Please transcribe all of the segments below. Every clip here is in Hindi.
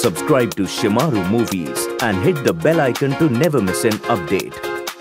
subscribe to Shemaroo Movies and hit the bell icon to never miss an update.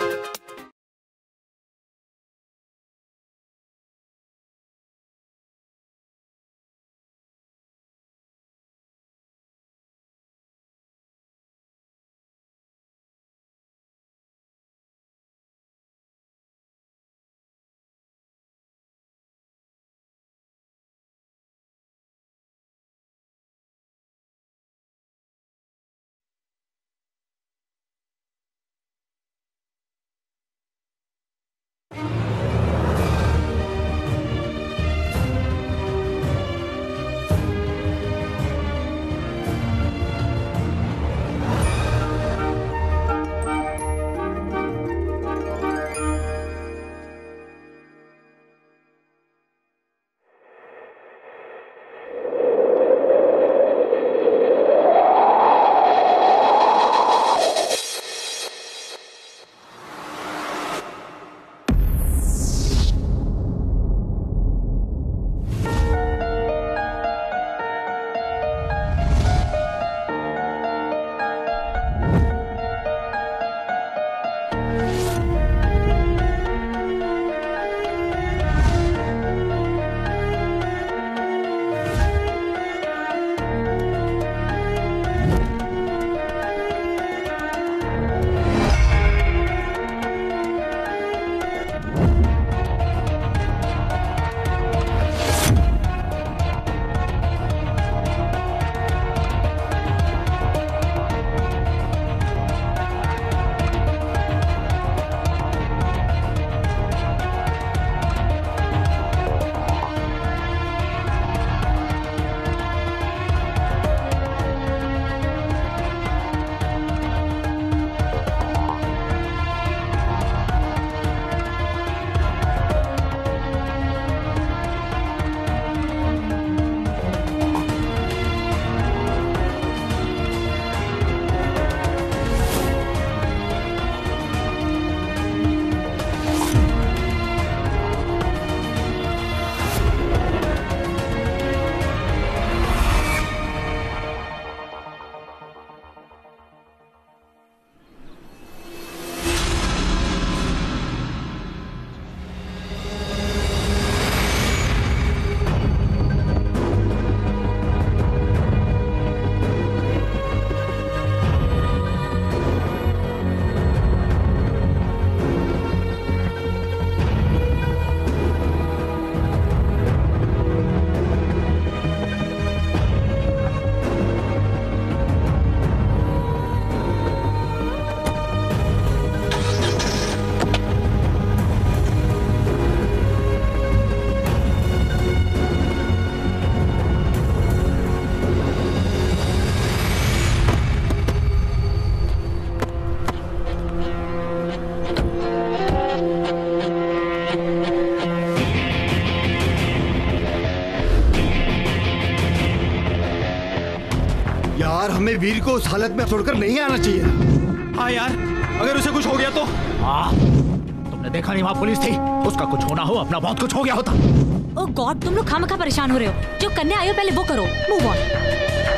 हमें वीर को उस हालत में छोड़कर नहीं आना चाहिए। हाँ यार, अगर उसे कुछ हो गया तो? हाँ, तुमने देखा नहीं वहाँ पुलिस थी? उसका कुछ होना हो, अपना बहुत कुछ हो गया होता। ओह गॉड, तुम लोग खामखा परेशान हो रहे हो। जो करने आए हो पहले वो करो। Move on.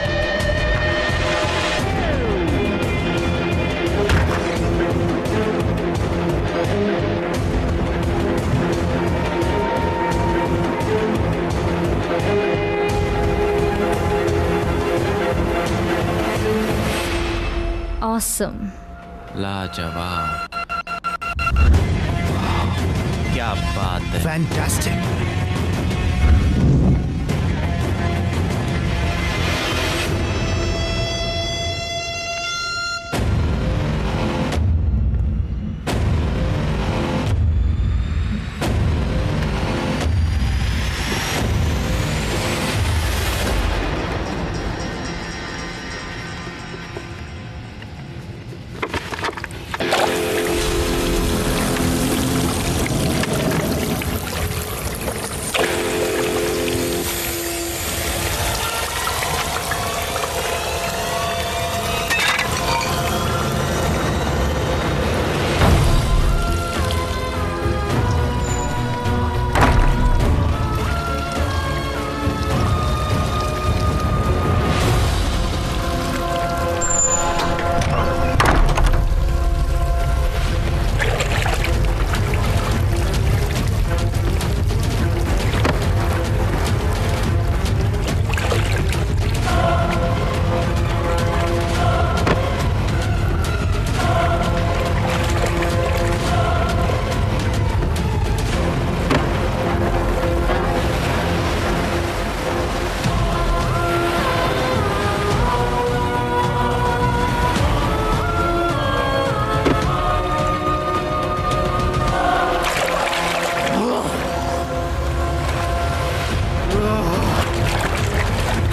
Awesome. लाजवाब। क्या बात है। Fantastic.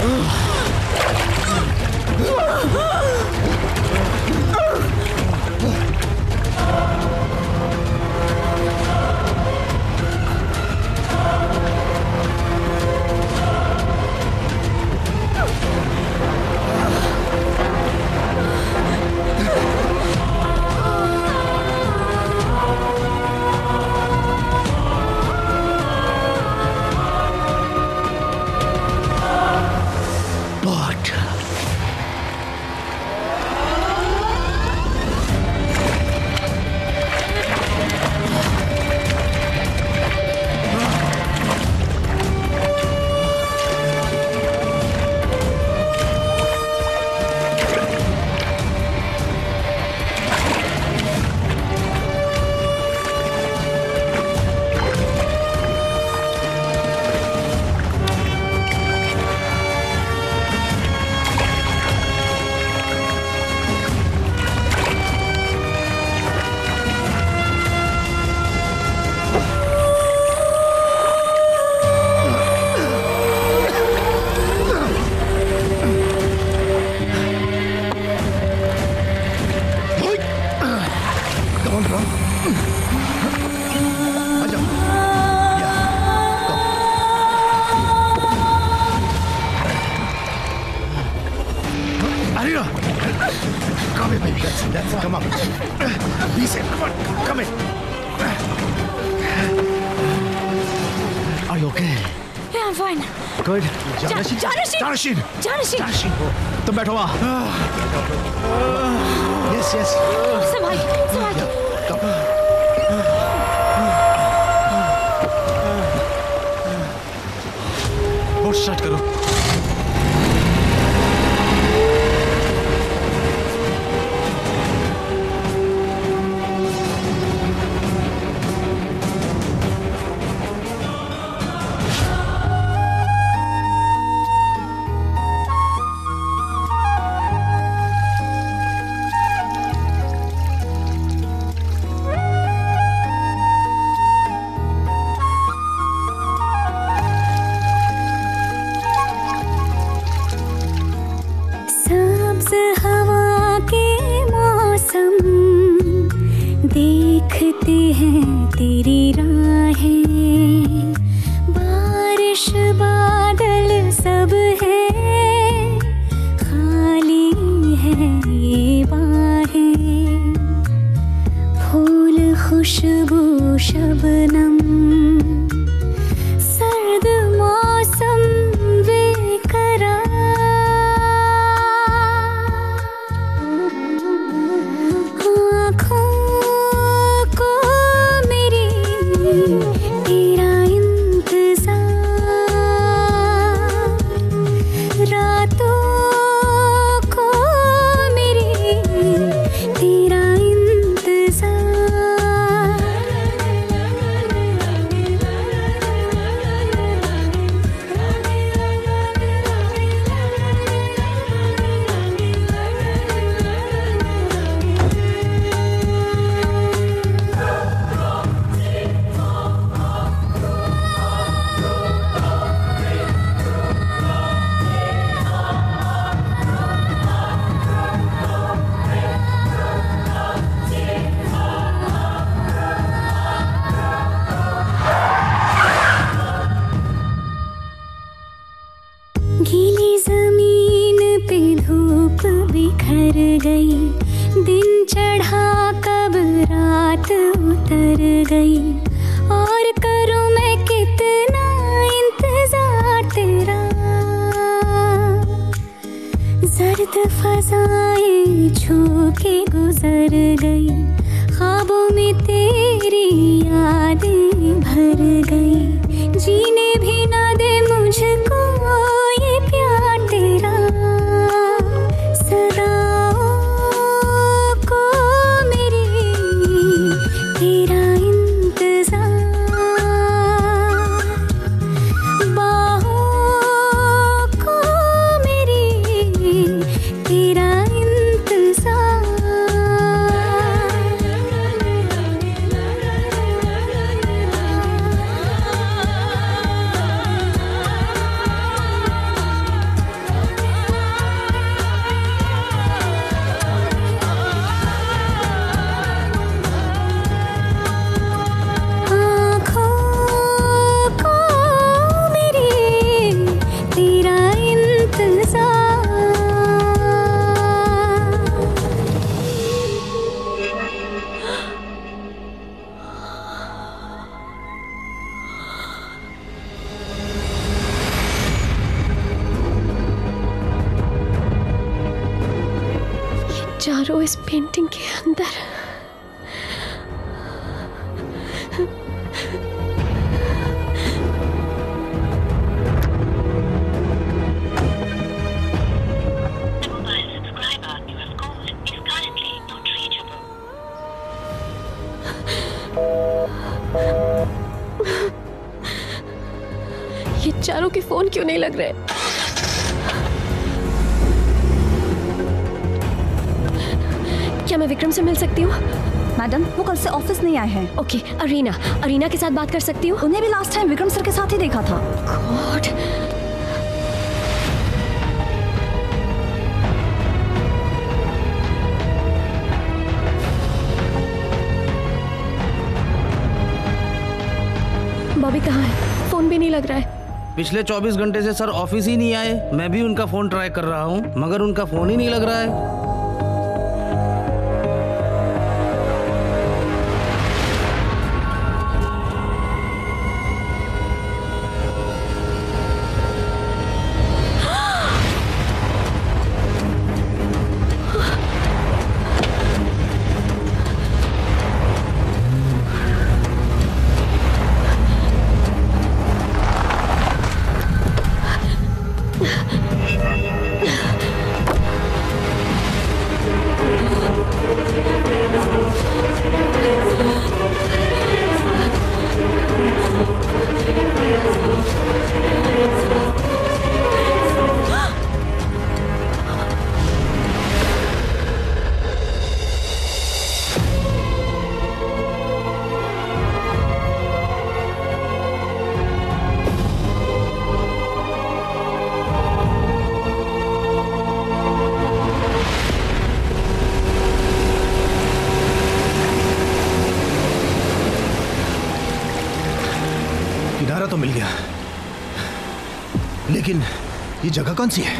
Come on. Be safe. Come on. Come in. Are you okay? Yeah, I'm fine. Good. Janashin. Janashin. Janashin. तुम बैठो वहाँ. Yes, yes. संभाल के. बोट स्टार्ट करो. देखते हैं तेरी राहें, बारिश बादल सब है, खाली है ये बाहें, फूल खुशबू शबनम, सर्द मौसम बेकरार, गीली जमीन पे धूप बिखर गई, दिन चढ़ा कब रात उतर गई, और करूं मैं कितना इंतजार तेरा, जर्द फजाएं छू के गुजर गई, ख्वाबों में तेरी यादें भर गई, जीने भी ना दे मुझको ये प्यार तेरा, सदाओं को मेरी तेरा इंतजार, बाहों को मेरी तेरा इंतजार, चारों इस पेंटिंग के अंदर। ये चारों के फोन क्यों नहीं लग रहे? क्या मैं विक्रम से मिल सकती हूँ? मैडम, वो कल से ऑफिस नहीं आए हैं। ओके, अरीना के साथ बात कर सकती हूँ? उन्हें भी लास्ट टाइम विक्रम सर के साथ ही देखा था। गॉड। बॉबी कहाँ है? फोन भी नहीं लग रहा है। पिछले 24 घंटे से सर ऑफिस ही नहीं आए। मैं भी उनका फोन ट्राई कर रहा हूँ मगर उनका फोन ही नहीं लग रहा है। तो मिल गया, लेकिन ये जगह कौन सी है?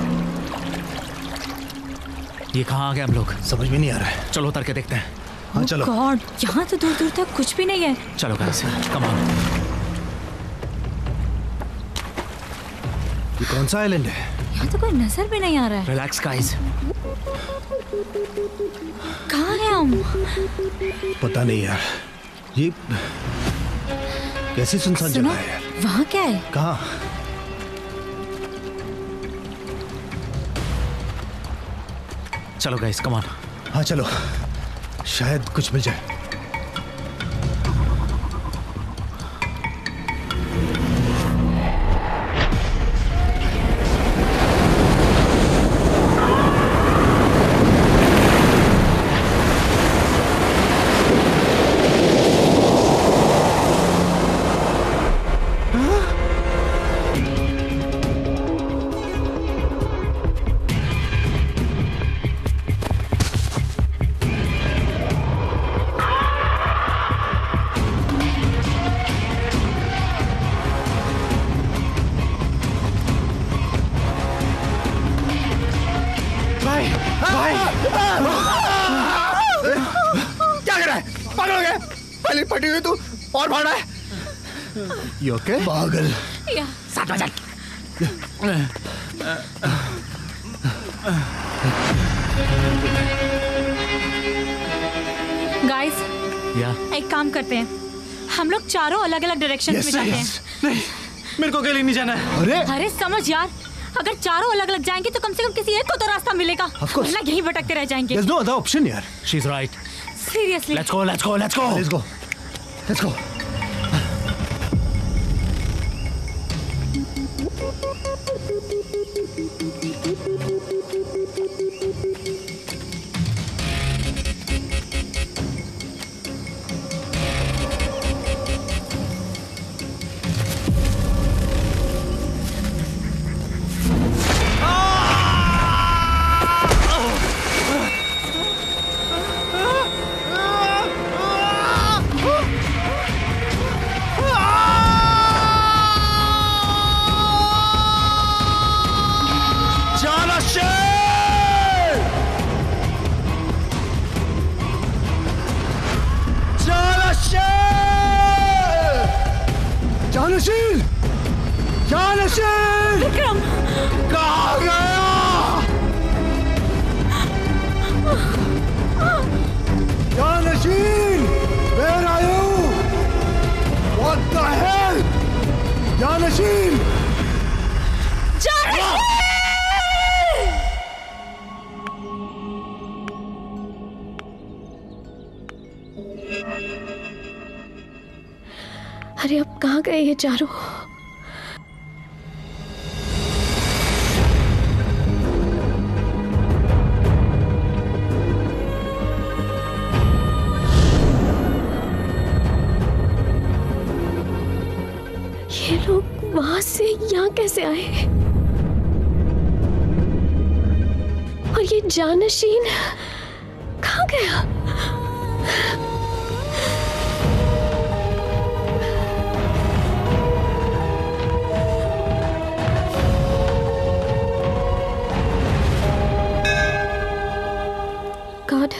ये कहाँ आ गए हम लोग? समझ में नहीं आ रहा है। चलो उतर के देखते हैं। हाँ चलो। गॉड, यहाँ तो दूर दूर तक कुछ भी नहीं है। चलो गाइस, कम ऑन। ये कौन सा आइलैंड है? यहाँ तो कोई नजर भी नहीं आ रहा है। Relax guys. कहाँ हैं हम? पता नहीं यार, ये कैसी सुनसान जगह है यार। वहाँ क्या है? कहाँ? चलो गाइस, कम ऑन। हाँ चलो, शायद कुछ मिल जाए। पटी हुई तू और भाड़ा है। You okay? पागल। साथ में चल। गाइस, एक काम करते हैं, हम लोग चारों अलग अलग डायरेक्शन में जाते हैं। नहीं, मेरे को अकेले नहीं जाना है। अरे समझ यार, अगर चारों अलग अलग जाएंगे तो कम से कम किसी एक को तो रास्ता मिलेगा, वरना यहीं भटकते रह जाएंगे। There's no other option यार। She's right. Seriously. Let's go, let's go, let's go. Let's go. Let's go. अरे अब कहाँ गए ये चारों? ये लोग वहां से यहाँ कैसे आए? और ये जानशीन कहाँ गया? गॉड,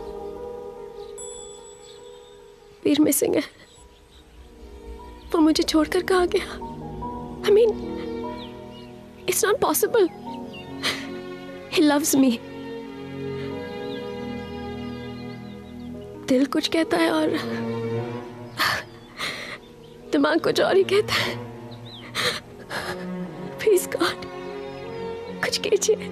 वीर मिसिंग है। वो मुझे छोड़कर कहाँ गया? I mean, it's not possible. He loves me. दिल कुछ कहता है और दिमाग कुछ और ही कहता है। प्लीज गॉड, कुछ कीजिए।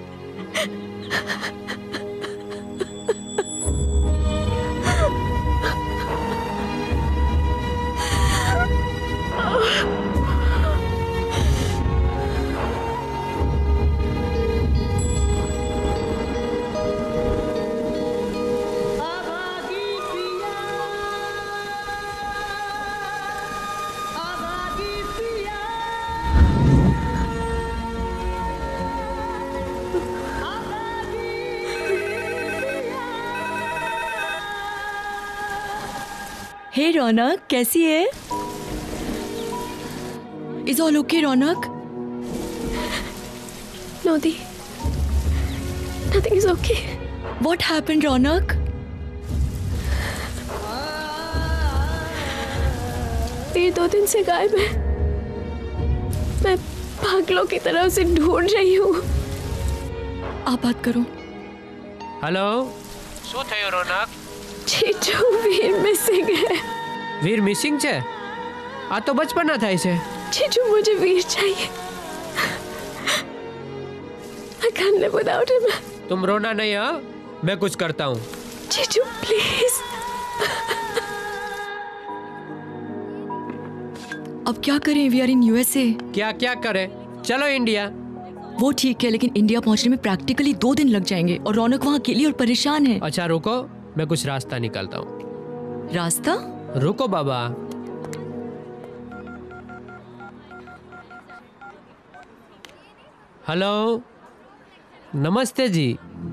हे रौनक, कैसी है? Is all okay Raunak? No, Di. Nothing is okay. What happened, Raunak? ये 2 दिन से गायब है। मैं पागलों की तरह उसे ढूंढ रही हूँ। आप बात करो। हेलो, શું થયું રોનક? जीजू, वीर मिसिंग है। વીર મિસિંગ છે? આ તો બચપના થાય છે। जीजू, मुझे वीर चाहिए। I can't live without him. तुम रोना नहीं, हाँ? मैं कुछ करता हूँ। जीजू, प्लीज। अब क्या करें? We are in USA. क्या क्या करें? चलो इंडिया। वो ठीक है, लेकिन इंडिया पहुंचने में प्रैक्टिकली 2 दिन लग जाएंगे और रौनक वहाँ अकेली और परेशान है। अच्छा रुको, मैं कुछ रास्ता निकालता हूँ। रास्ता? रुको बाबा। हेलो, नमस्ते जी।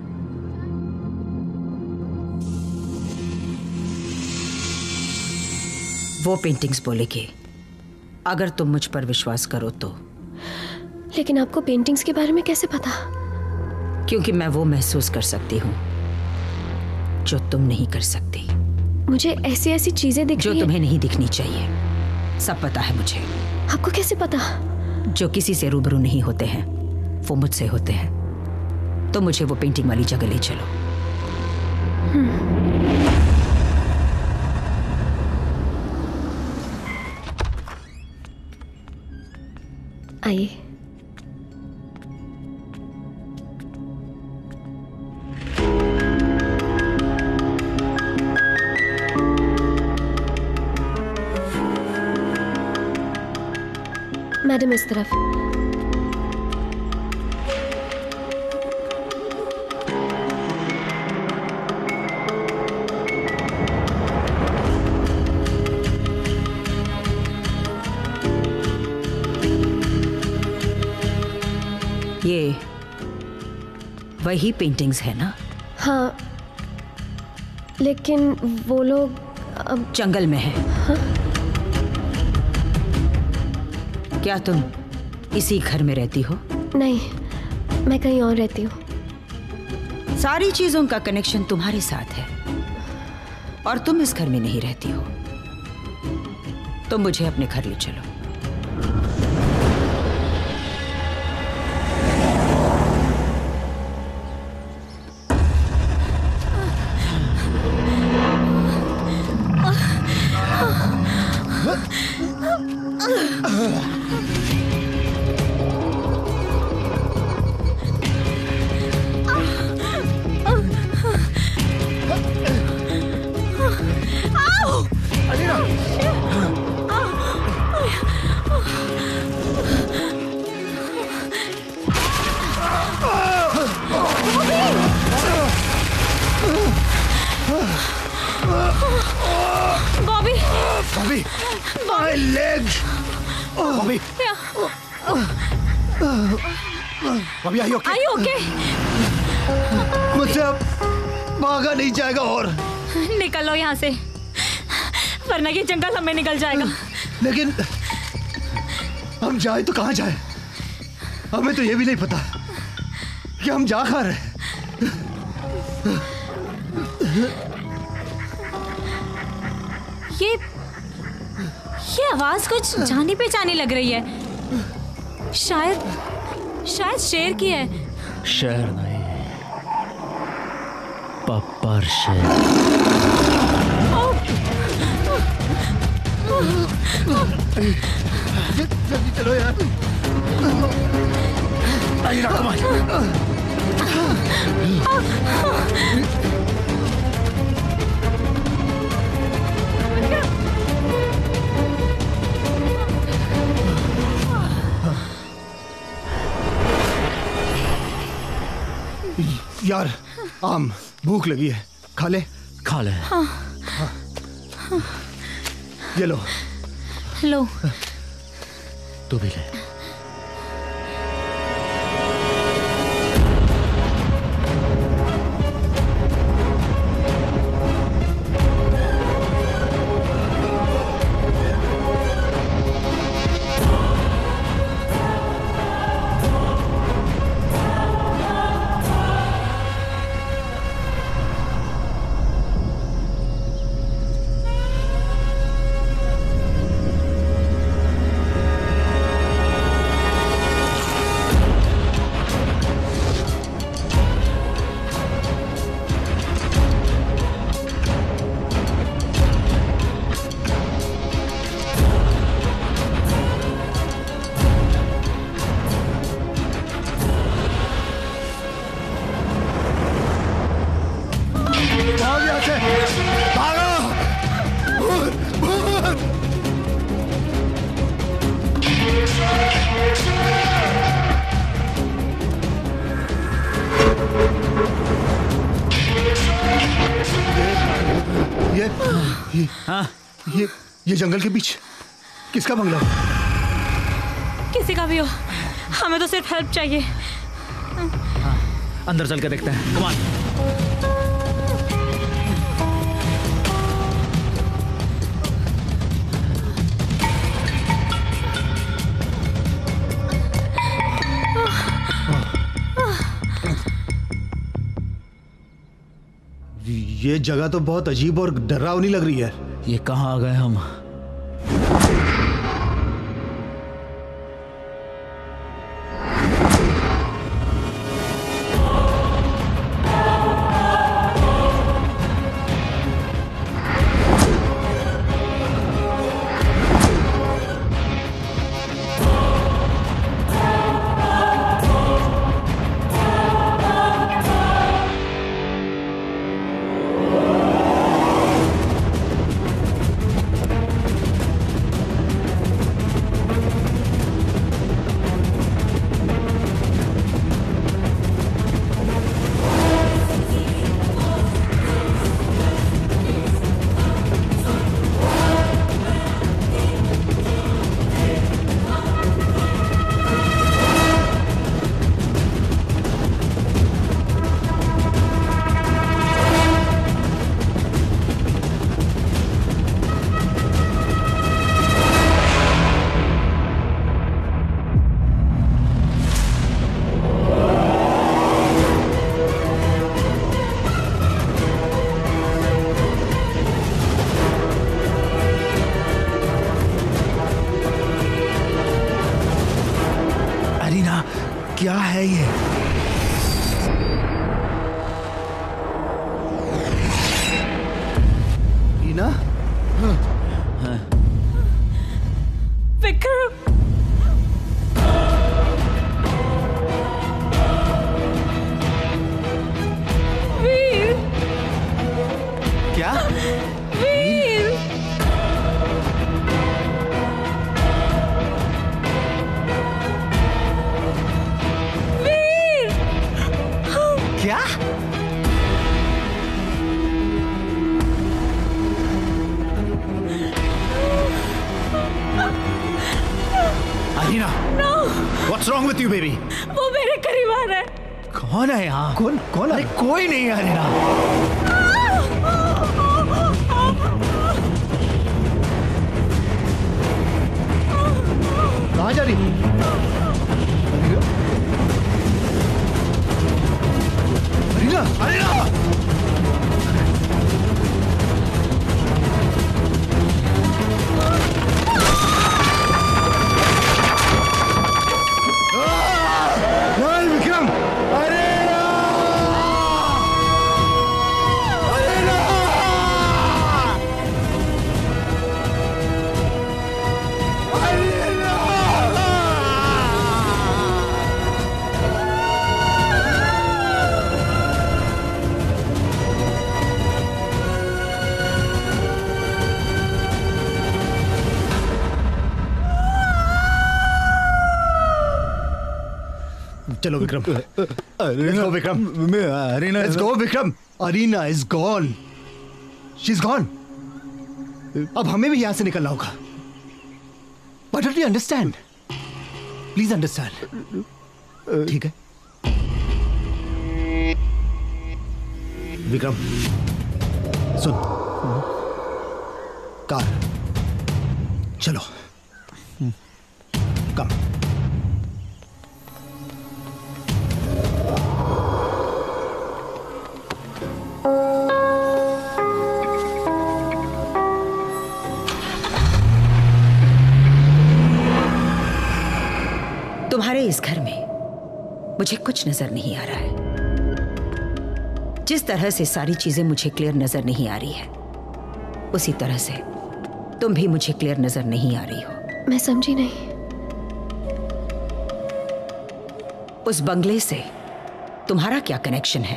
वो पेंटिंग्स बोलेगी, अगर तुम मुझ पर विश्वास करो तो। लेकिन आपको पेंटिंग्स के बारे में कैसे पता? क्योंकि मैं वो महसूस कर सकती हूँ जो तुम नहीं कर सकती। मुझे ऐसी ऐसी चीजें दिख जो रही हैं तुम्हें नहीं दिखनी चाहिए। सब पता है मुझे। आपको कैसे पता? जो किसी से रूबरू नहीं होते हैं वो मुझसे होते हैं। तो मुझे वो पेंटिंग वाली जगह ले चलो। आइए। मैडम, इस तरफ। ये वही पेंटिंग्स है ना? हाँ, लेकिन वो लोग अब जंगल में है। हाँ? क्या तुम इसी घर में रहती हो? नहीं, मैं कहीं और रहती हूँ। सारी चीजों का कनेक्शन तुम्हारे साथ है और तुम इस घर में नहीं रहती हो। तुम मुझे अपने घर ले चलो। भाभी, my leg. भाभी, भाभी आई ओके? आई ओके? मुझसे अब भागा नहीं जाएगा और निकलो यहाँ से, वरना ये जंगल हमें निकल जाएगा। लेकिन हम जाए तो कहाँ जाए? हमें तो ये भी नहीं पता कि हम जा कहाँ रहे। ये आवाज कुछ जानी पहचानी लग रही है। शायद शेर की है। शेर नहीं, पप्पर शेर। जल्दी चलो यार। आई राकुमार। यार आम, भूख लगी है, खा ले। खा ले। हाँ। ये लो। लो। तू भी ले। ये जंगल के बीच किसका बंगला? किसी का भी हो, हमें तो सिर्फ हेल्प चाहिए। अंदर चल के देखते हैं। Come on. ये जगह तो बहुत अजीब और डरावनी लग रही है। ये कहाँ आ गए हम? क्या है ये? ईना? विक्रम, वीर, क्या? वीर, क्या? What's wrong with you, baby? वो मेरे करीब आ रहा है। कौन है यहाँ? कौन कौन? अरे कोई नहीं है रीना। कहाँ जा रही? रीना, रीना! चलो Vikram. Let's go, Vikram. Let's go, Vikram. Arina is gone. She's gone. अब हमें भी यहाँ से निकलना होगा। But don't you understand? Please understand. ठीक है? विक्रम, सुन। कार, चलो। कम। तुम्हारे इस घर में मुझे कुछ नजर नहीं आ रहा है। जिस तरह से सारी चीजें मुझे क्लियर नजर नहीं आ रही है, उसी तरह से तुम भी मुझे क्लियर नजर नहीं आ रही हो। मैं समझी नहीं। उस बंगले से तुम्हारा क्या कनेक्शन है?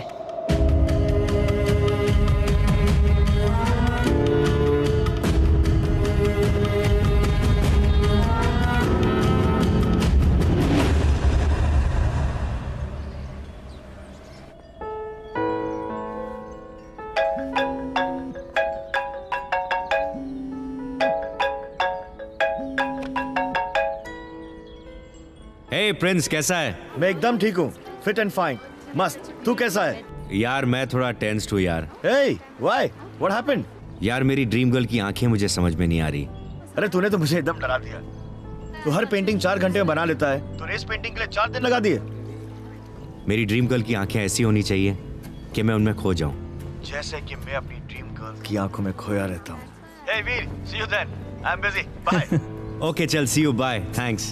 हे प्रिंस, कैसा है? मैं एकदम ठीक हूँ, फिट एंड फाइन, मस्त। तू कैसा है? यार मैं थोड़ा टेंस्ड हूँ यार। Hey, why? What happened? यार मेरी ड्रीम गर्ल की आंखें मुझे समझ में नहीं आ रही। अरे तूने तो मुझे एकदम डरा दिया। तू हर पेंटिंग 4 घंटे में बना लेता है, तूने इस पेंटिंग के लिए 4 दिन लगा दिए। मेरी ड्रीम गर्ल की आंखें ऐसी होनी चाहिए कि मैं उनमें खो जाऊं। जैसे कि मैं अपनी ड्रीम गर्ल की आंखों में खोया रहता हूँ। Hey Veer, see you then. I'm busy. Bye. Okay चल, see you, bye, thanks.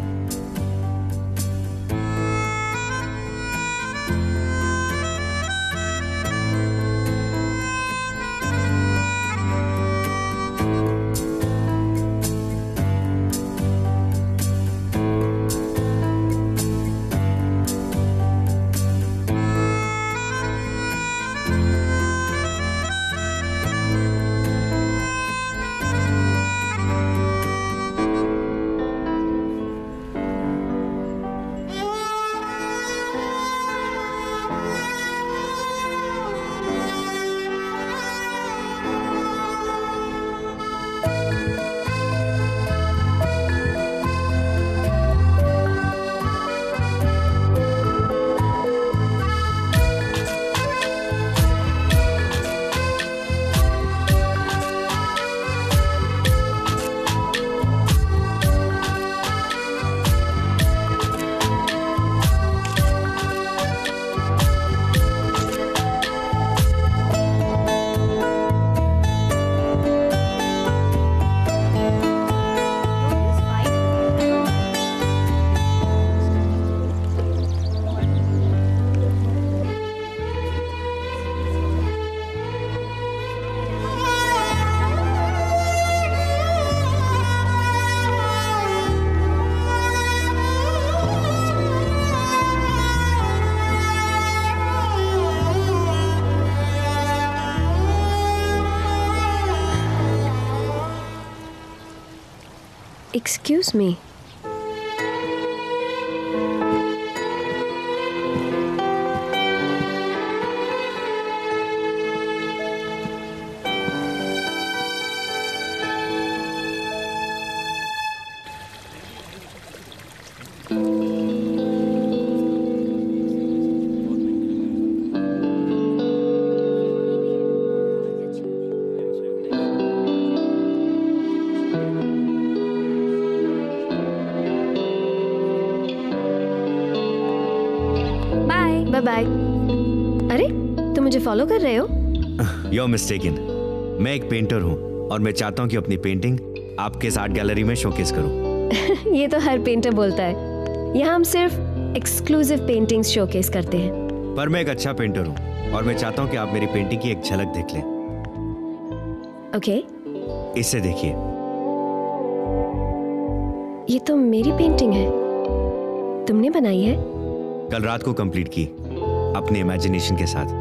Excuse me. Bye bye. अरे तुम मुझे फॉलो कर रहे हो? You're mistaken. मैं एक पेंटर हूँ और मैं चाहता हूँ कि अपनी पेंटिंग आपके इस आर्ट गैलरी में शोकेस करूँ। ये तो हर पेंटर बोलता है। यहाँ हम सिर्फ एक्सक्लूसिव पेंटिंग्स शोकेस करते हैं। पर मैं एक अच्छा पेंटर हूँ और मैं चाहता हूँ कि आप मेरी पेंटिंग की एक झलक देख लें। ओके। इसे देखिए। ये तो मेरी पेंटिंग है। तुमने बनाई है? कल रात को कंप्लीट की अपने इमेजिनेशन के साथ।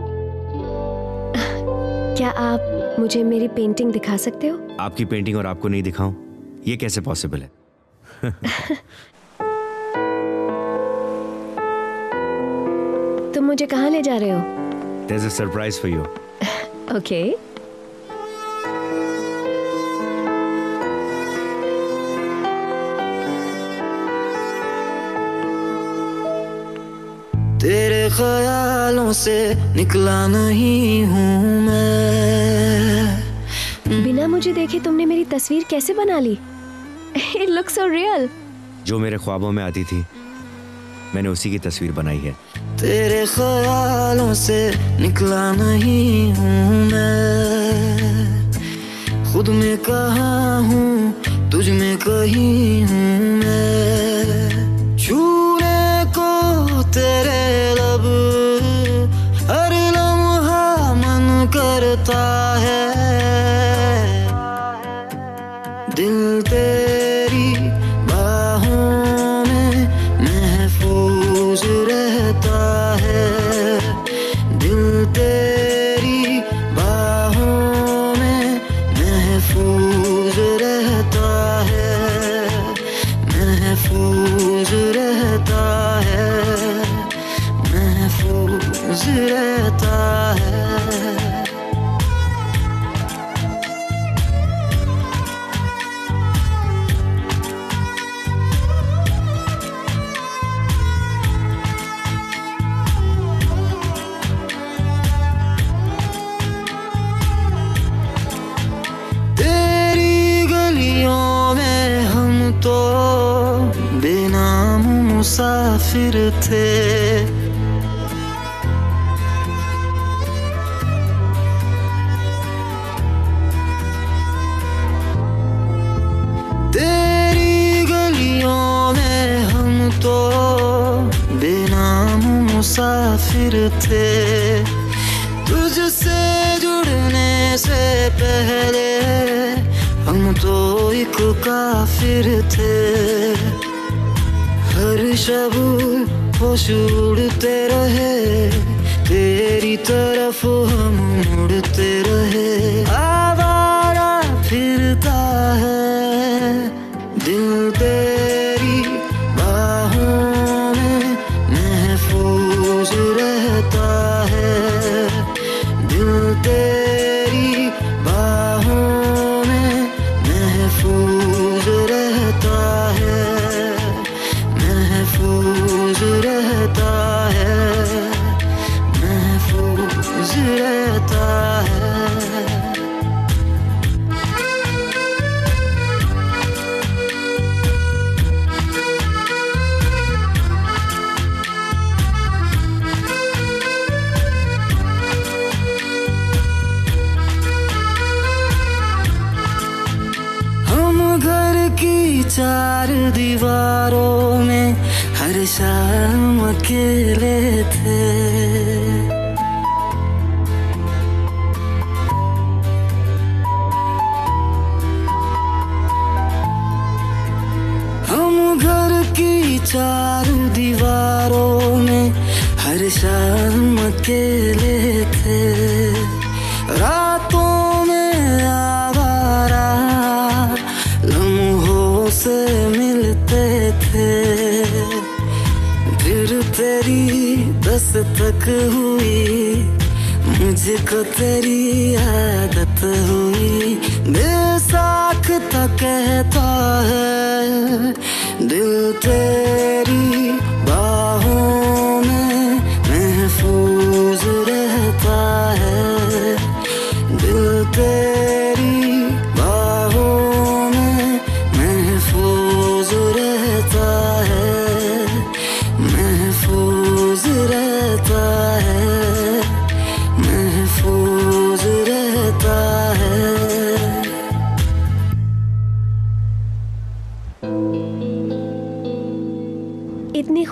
क्या आप मुझे मेरी पेंटिंग दिखा सकते हो? आपकी पेंटिंग और आपको नहीं दिखाऊं, ये कैसे पॉसिबल है? तुम मुझे कहाँ ले जा रहे हो? There's a surprise for you. Okay. तेरे ख्यालों से निकला नहीं हूँ मैं। बिना मुझे देखे तुमने मेरी तस्वीर कैसे बना ली? It looks so real. जो मेरे ख्वाबों में आती थी मैंने उसी की तस्वीर बनाई है। तेरे ख्यालों से निकला नहीं हूँ मैं, खुद में कहाँ हूँ तुझ में कहीं हूँ मैं। छूने को तेरे लब हर लम्हा मन करता है, दिल तेरी बाहों में महफूज रहता है, दिल तेरी बाहों में महफूज रहता है, महफूज रहता है, महफूज रहता है। तो बेनाम मुसाफिर थे, तेरी गलियों में हम तो बेनाम मुसाफिर थे। तुझसे जुड़ने से पहले हम तो एक काफिर थे, हर शब होश उड़ते रहे, तेरी तरफ हम मुड़ते रहे। आवारा फिरता है दिल तेरी बाहों में महफूज रहता है, दिल तेरी बाहों में महफूज रहता है, महफूज रहता है, महफूज रहता है। चार दीवारों में हर शाम अकेले थे, हम घर की चार दीवारों में हर शाम अकेले थे। रातों में आवारा लम्हों से मिलते थे, फिर तेरी दस्तक हुई, मुझको तेरी आदत हुई। बेसाख्ता कहता है दिल तेरी बाहों में महफूज रहता है, दिल तेरी बाहों में महफूज रहता है, महफूज रहता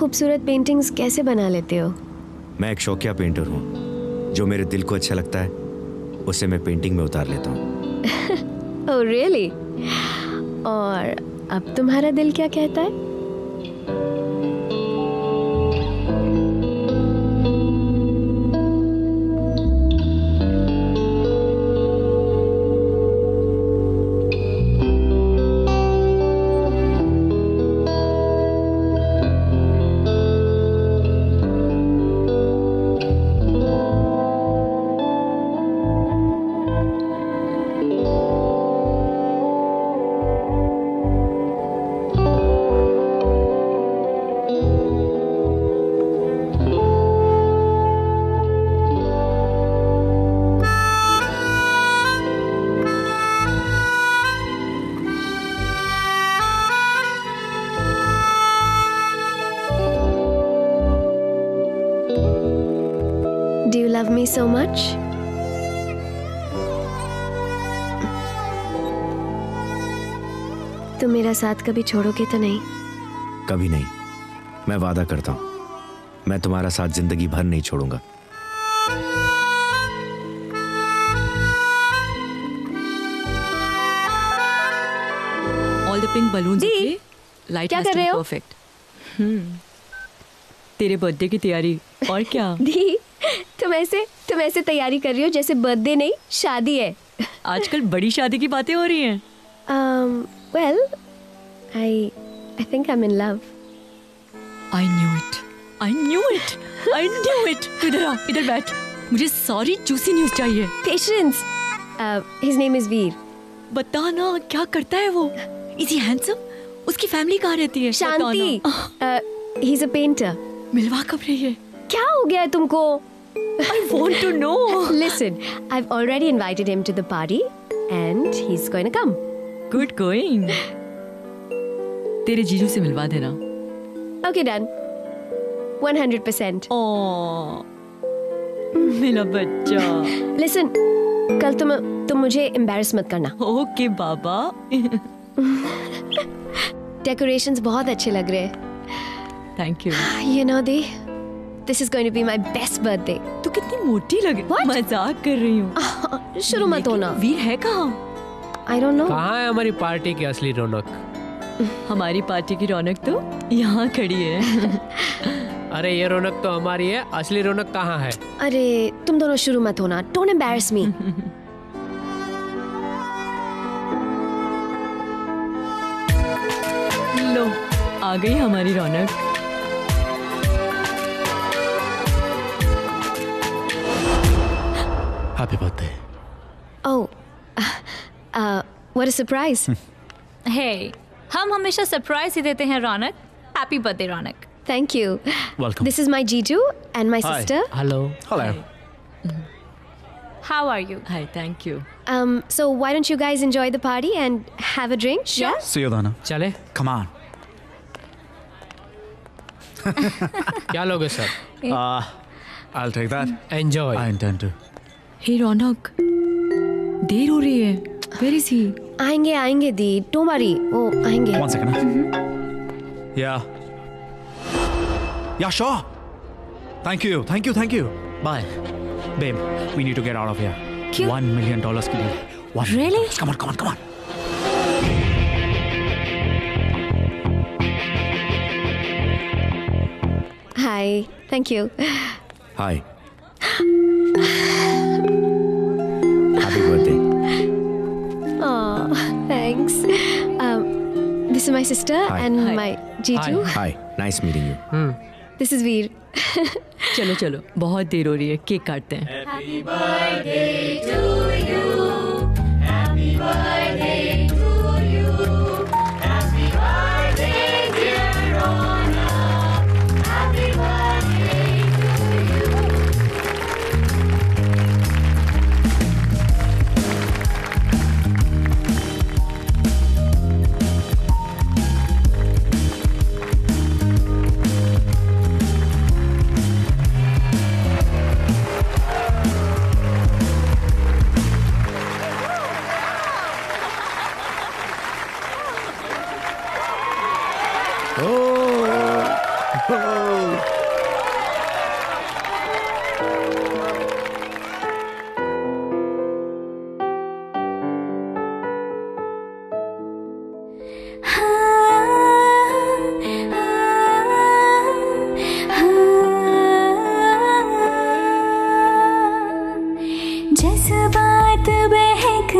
खूबसूरत पेंटिंग्स कैसे बना लेते हो? मैं एक शौकिया पेंटर हूँ। जो मेरे दिल को अच्छा लगता है उसे मैं पेंटिंग में उतार लेता हूँ। Oh really? और अब तुम्हारा दिल क्या कहता है? Love me so much? तुम मेरा साथ कभी छोड़ोगे तो नहीं? कभी नहीं, मैं वादा करता हूँ मैं तुम्हारा साथ जिंदगी भर नहीं छोड़ूंगा। All the pink balloons, okay? Light क्या has कर to रहे be हो? perfect. तेरे बर्थडे की तैयारी। और क्या? दी, तुम ऐसे तैयारी कर रही हो जैसे बर्थडे नहीं शादी है। आजकल बड़ी शादी की बातें हो रही हैं। Well, I think I'm in love. I knew it. I knew it. I knew it. तू इधर आ, इधर बैठ। मुझे सारी जूसी न्यूज़ चाहिए। Patience. His name is Veer. बता ना क्या करता है वो? Is he handsome? उसकी फैमिली कहाँ रहती है? शांति. He's a painter. मिलवा कब रही है? क्या हो गया है तुमको? I want to know. Listen, I've already invited him to the party and he's going to come. Good going. तेरे जीजू से मिलवा देना। Okay, done. 100%. Oh, मेरा बच्चा। Listen, कल तुम मुझे embarrass मत करना। Okay, बाबा। Decorations बहुत अच्छे लग रहे हैं। Thank you. You know, Di, this is going to be my best birthday. तू कितनी मोटी लगे। What? मजाक कर रही हूँ। शुरू मत होना। वीर है कहाँ? I don't know. कहाँ है हमारी पार्टी की असली रौनक? हमारी पार्टी की रौनक तो यहाँ खड़ी है। अरे ये रौनक तो हमारी है, असली रौनक कहाँ है? अरे तुम दोनों शुरू मत होना। Don't embarrass me. लो, आ गई हमारी रौनक। Happy birthday. Oh, what a surprise. Hey, हम हमेशा सरप्राइज ही देते हैं Raunak. Happy birthday Raunak. Thank you. Welcome. This is my Jiju and my Hi. sister. Hello. Hello. How are you? Hi, thank you. So why don't you guys enjoy the party and have a drink? Sure. Yeah? See you, Dana. चले? Come on. क्या लोगे sir? I'll take that. Enjoy. I intend to. हे रौनक, देर हो रही है। Where is he? आएंगे दी। Don't worry. Oh, आएंगे। 1 second. Yeah. Yeah, sure. Thank you. Bye. Babe, we need to get out of here. क्यों? $1 million के लिए. Really? Come on. Hi. Thank you. Hi. Happy birthday. Oh, thanks. This is my sister Hi. and Hi. my Jiju. Hi. Nice meeting you. This is Veer. चलो, बहुत देर हो रही है। केक काटते हैं। Happy birthday to you. Happy birthday to you. Happy birthday, dear Rounak. Happy birthday to you.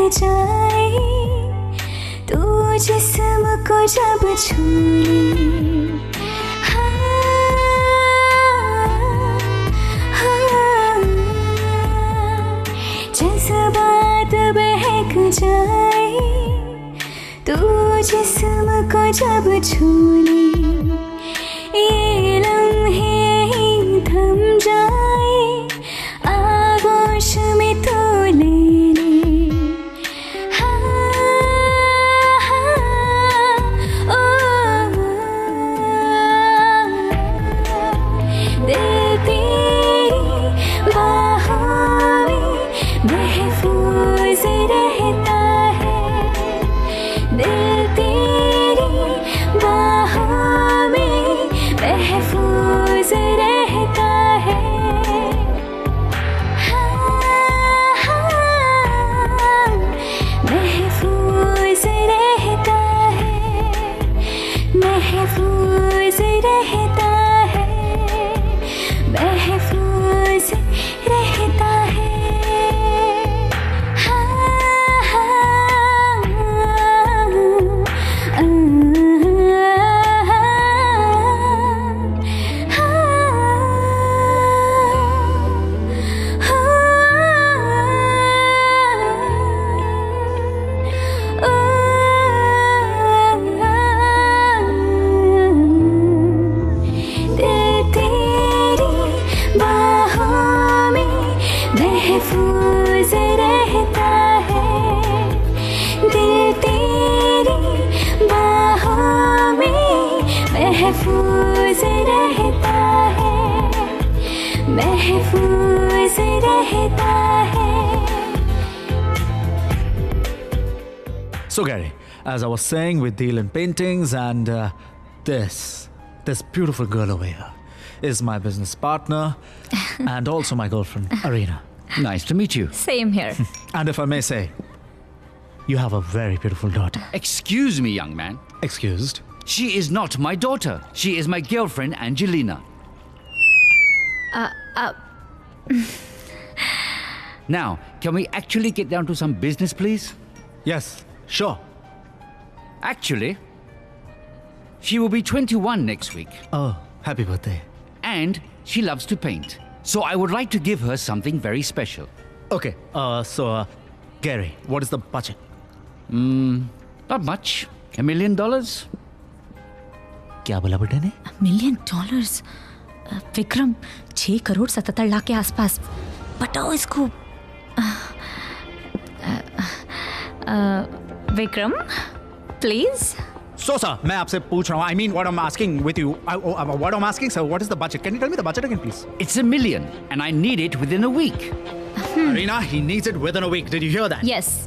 जाए तू जिस्म को जब छू ले। जज्बात बहक जाए तू जिस्म को जब छू ले। ये लम्हे ही थम जाए आगोश में तो ले ले। दिल तेरी बाहों में महफूज रहता है। दिल तेरी बाहों में महफूज रहता है। महफूज रहता है। महफूज रहता है। महफूज रहता है। महफूज रहता है। दिल तेरी बाहों में महफूज रहता है। महफूज रहता है। So Gary, as I was saying, we deal in paintings, and this beautiful girl over here is my business partner and also my girlfriend, Arina. Nice to meet you. Same here. And if I may say, you have a very beautiful daughter. Excuse me, young man. Excused? She is not my daughter. She is my girlfriend, Angelina. Now, can we actually get down to some business, please? Yes, sure. Actually, she will be 21 next week. Oh, happy birthday. And she loves to paint. So I would like to give her something very special. Okay, so Gary, what is the budget? Not much. $1 million? क्या बोला बेटे ने? $1 million? विक्रम 6 करोड़ 77 लाख के आसपास। बताओ इसको। विक्रम, प्लीज। So sir, मैं आपसे पूछ रहा हूँ. I mean, what I'm asking with you. What I'm asking, sir, what is the budget? Can you tell me the budget again, please? It's $1 million, and I need it within a week. Arina, he needs it within a week. Did you hear that? Yes.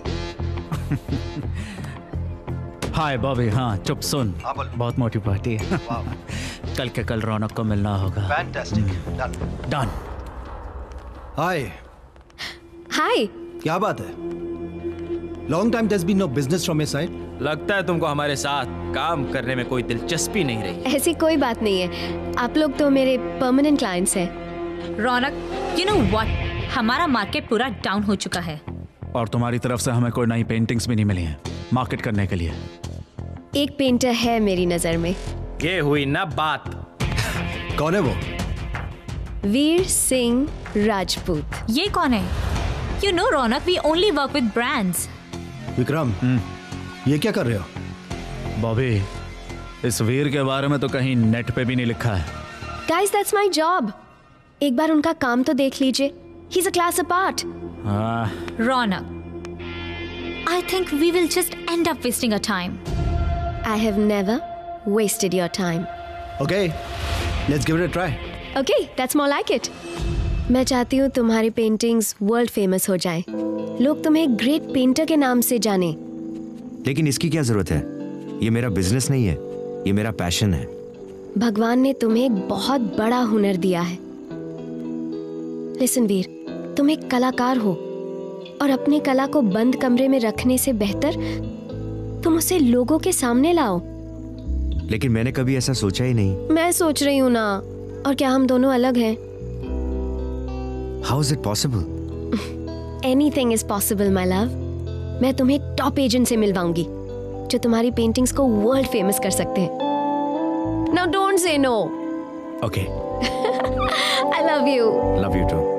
Hi, Bobby. हाँ, चुप सुन. बहुत मोटी पार्टी है. कल के कल रौनक को मिलना होगा. Fantastic. Done. Hi. Hi. क्या बात है? Long time there's been no business from your side. लगता है तुमको हमारे साथ काम करने में कोई दिलचस्पी नहीं रही। ऐसी कोई बात नहीं है। आप लोग तो मेरे परमानेंट क्लाइंट्स हैं। Raunak, you know what? हमारा मार्केट पूरा डाउन हो चुका है। और तुम्हारी तरफ से हमें कोई नई पेंटिंग्स भी नहीं मिली हैं मार्केट करने के लिए। एक पेंटर है मेरी नजर में। ये हुई ना बात। कौन है वो? वीर सिंह राजपूत। ये कौन है? You know, Raunak, we only work with brands. Vikram, ये क्या कर रहे हो? बॉबी, इस वीर के बारे में तो कहीं नेट पे भी नहीं लिखा है। Guys, that's my job. एक बार उनका काम तो देख लीजिए। He's a class apart. Raunak, I think we will just end up wasting our time. I have never wasted your time. Okay, let's give it a try. Okay, that's more like it. मैं चाहती हूँ तुम्हारी पेंटिंग्स वर्ल्ड फेमस हो जाएं। लोग तुम्हें एक ग्रेट पेंटर के नाम से जाने। लेकिन इसकी क्या जरूरत है? ये मेरा बिजनेस नहीं है, ये मेरा पैशन है। भगवान ने तुम्हें एक बहुत बड़ा हुनर दिया है। लिसन वीर, तुम एक कलाकार हो और अपनी कला को बंद कमरे में रखने से बेहतर तुम उसे लोगों के सामने लाओ। लेकिन मैंने कभी ऐसा सोचा ही नहीं। मैं सोच रही हूँ ना। और क्या हम दोनों अलग हैं? How is it possible? Anything is possible, my love. मैं तुम्हें टॉप एजेंट से मिलवाऊंगी जो तुम्हारी पेंटिंग्स को वर्ल्ड फेमस कर सकते हैं। Now don't say no. Okay. I love you. Love you too.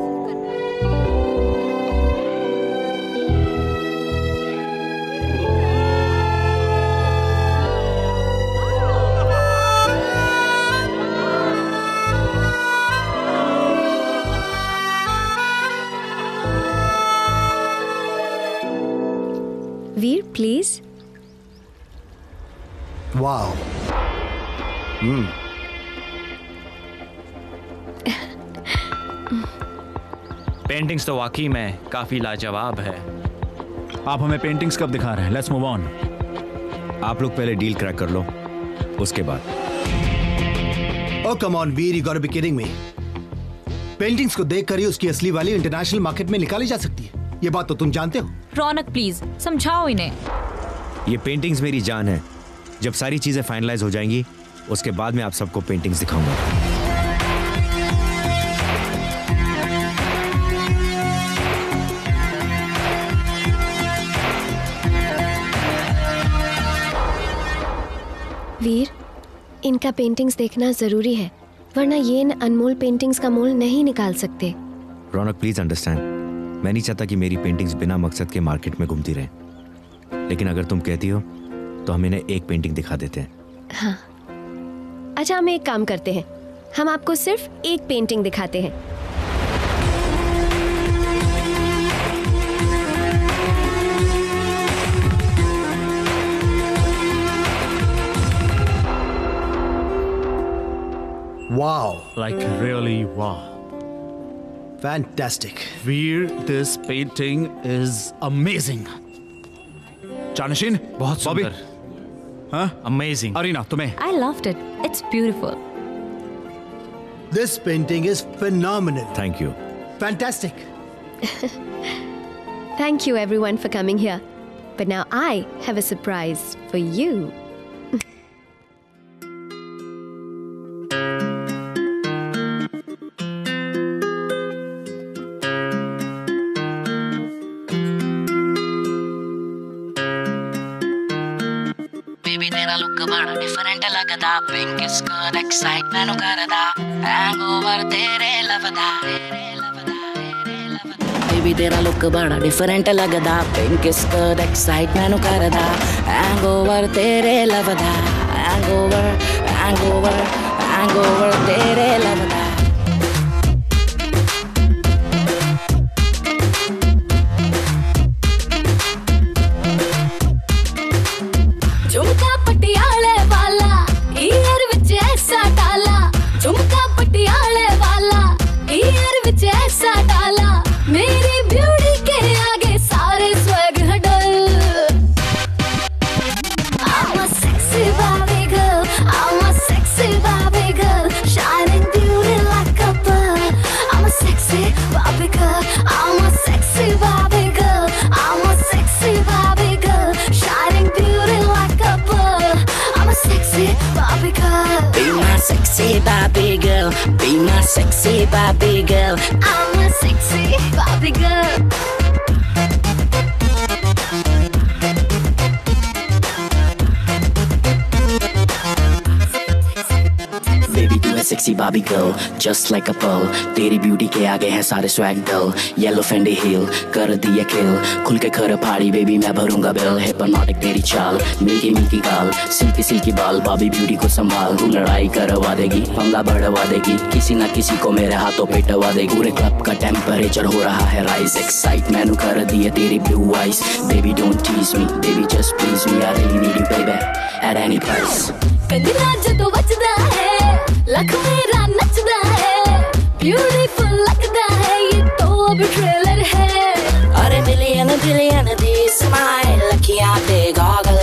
Veer please. Wow. Paintings तो वाकई में काफी लाजवाब है। आप हमें पेंटिंग्स कब दिखा रहे हैं? Let's move on. आप लोग पहले डील क्रैक कर लो, उसके बाद। Oh come on Veer, you got to be kidding me. Paintings को देखकर ही उसकी असली वैल्यू इंटरनेशनल मार्केट में निकाली जा सकती है। ये बात तो तुम जानते हो। रौनक प्लीज समझाओ इन्हें। ये पेंटिंग्स मेरी जान है। जब सारी चीजें फाइनलाइज हो जाएंगी उसके बाद मैं आप सबको पेंटिंग्स दिखाऊंगा। वीर, इनका पेंटिंग्स देखना जरूरी है, वरना ये इन अनमोल पेंटिंग्स का मोल नहीं निकाल सकते। रौनक प्लीज अंडरस्टैंड, मैं नहीं चाहता कि मेरी पेंटिंग्स बिना मकसद के मार्केट में घूमती रहें, लेकिन अगर तुम कहती हो तो हम इन्हें एक पेंटिंग दिखा देते हैं। हाँ, अच्छा हम एक काम करते हैं, हम आपको सिर्फ एक पेंटिंग दिखाते हैं। Wow. Like really wow. Fantastic. Veer, this painting is amazing. Janashin, बहुत सुंदर। हाँ? Amazing. अरीना, तुम्हें? I loved it. It's beautiful. This painting is phenomenal. Thank you. Fantastic. Thank you everyone for coming here. But now I have a surprise for you. तेरा लुक बड़ा डिफरेंट लगदा, पिंक स्कर्ट एक्साइटमेंट करदा, हैंगओवर तेरे लवदा। बेबी तेरा लुक बड़ा डिफरेंट लगदा, पिंक स्कर्ट एक्साइटमेंट करदा, हैंगओवर तेरे लवदा, हैंगओवर हैंगओवर हैंगओवर तेरे लवदा। झुमका पटियाले वाला, ईयर विच ऐसा डाला, झुमका पटियाले वाला, ईयर विच ऐसा डाला, मेरी ब्यूटी के आगे सारे स्वैग हडल। I'm a sexy Barbie girl, I'm a sexy Barbie girl, shining beauty like a pearl. I'm a sexy Barbie girl, I'm a sexy Barbie girl, I'm a sexy Barbie girl, shining beauty like a pearl. I'm a sexy Barbie girl. Be my sexy Barbie girl, be my sexy Barbie girl. I'm a sexy Barbie girl. Baby तू है sexy Barbie girl, just like a pearl. तेरी ब्यूटी के आगे है सारे swag dull. Yellow Fendi heel, कर दिया kill. खुल के खर फाड़ी baby मैं भरूंगा bill. Hypnotic तेरी चाल, मिल्की मिल्की गाल, सिल्की सिल्की बाल, Barbie ब्यूटी को संभाल. तू लड़ाई करवा देगी, पंगा बढ़वा देगी, किसी ना किसी को मेरे हाथों पे टवा देगी. पूरे क्लब का टेम्परेचर हो रहा है rise. Excitement कर दिए तेरी blue eyes. Baby don't tease me, baby just please me. I really need you baby, at any price. Kangana जदों बजदा है, लख मेरा नचदा है, ब्यूटीफुल लगदा है, ये तो अब ट्रेलर है। अरे बिलियन बिलियन दी स्माइल, लखियां ते goggle.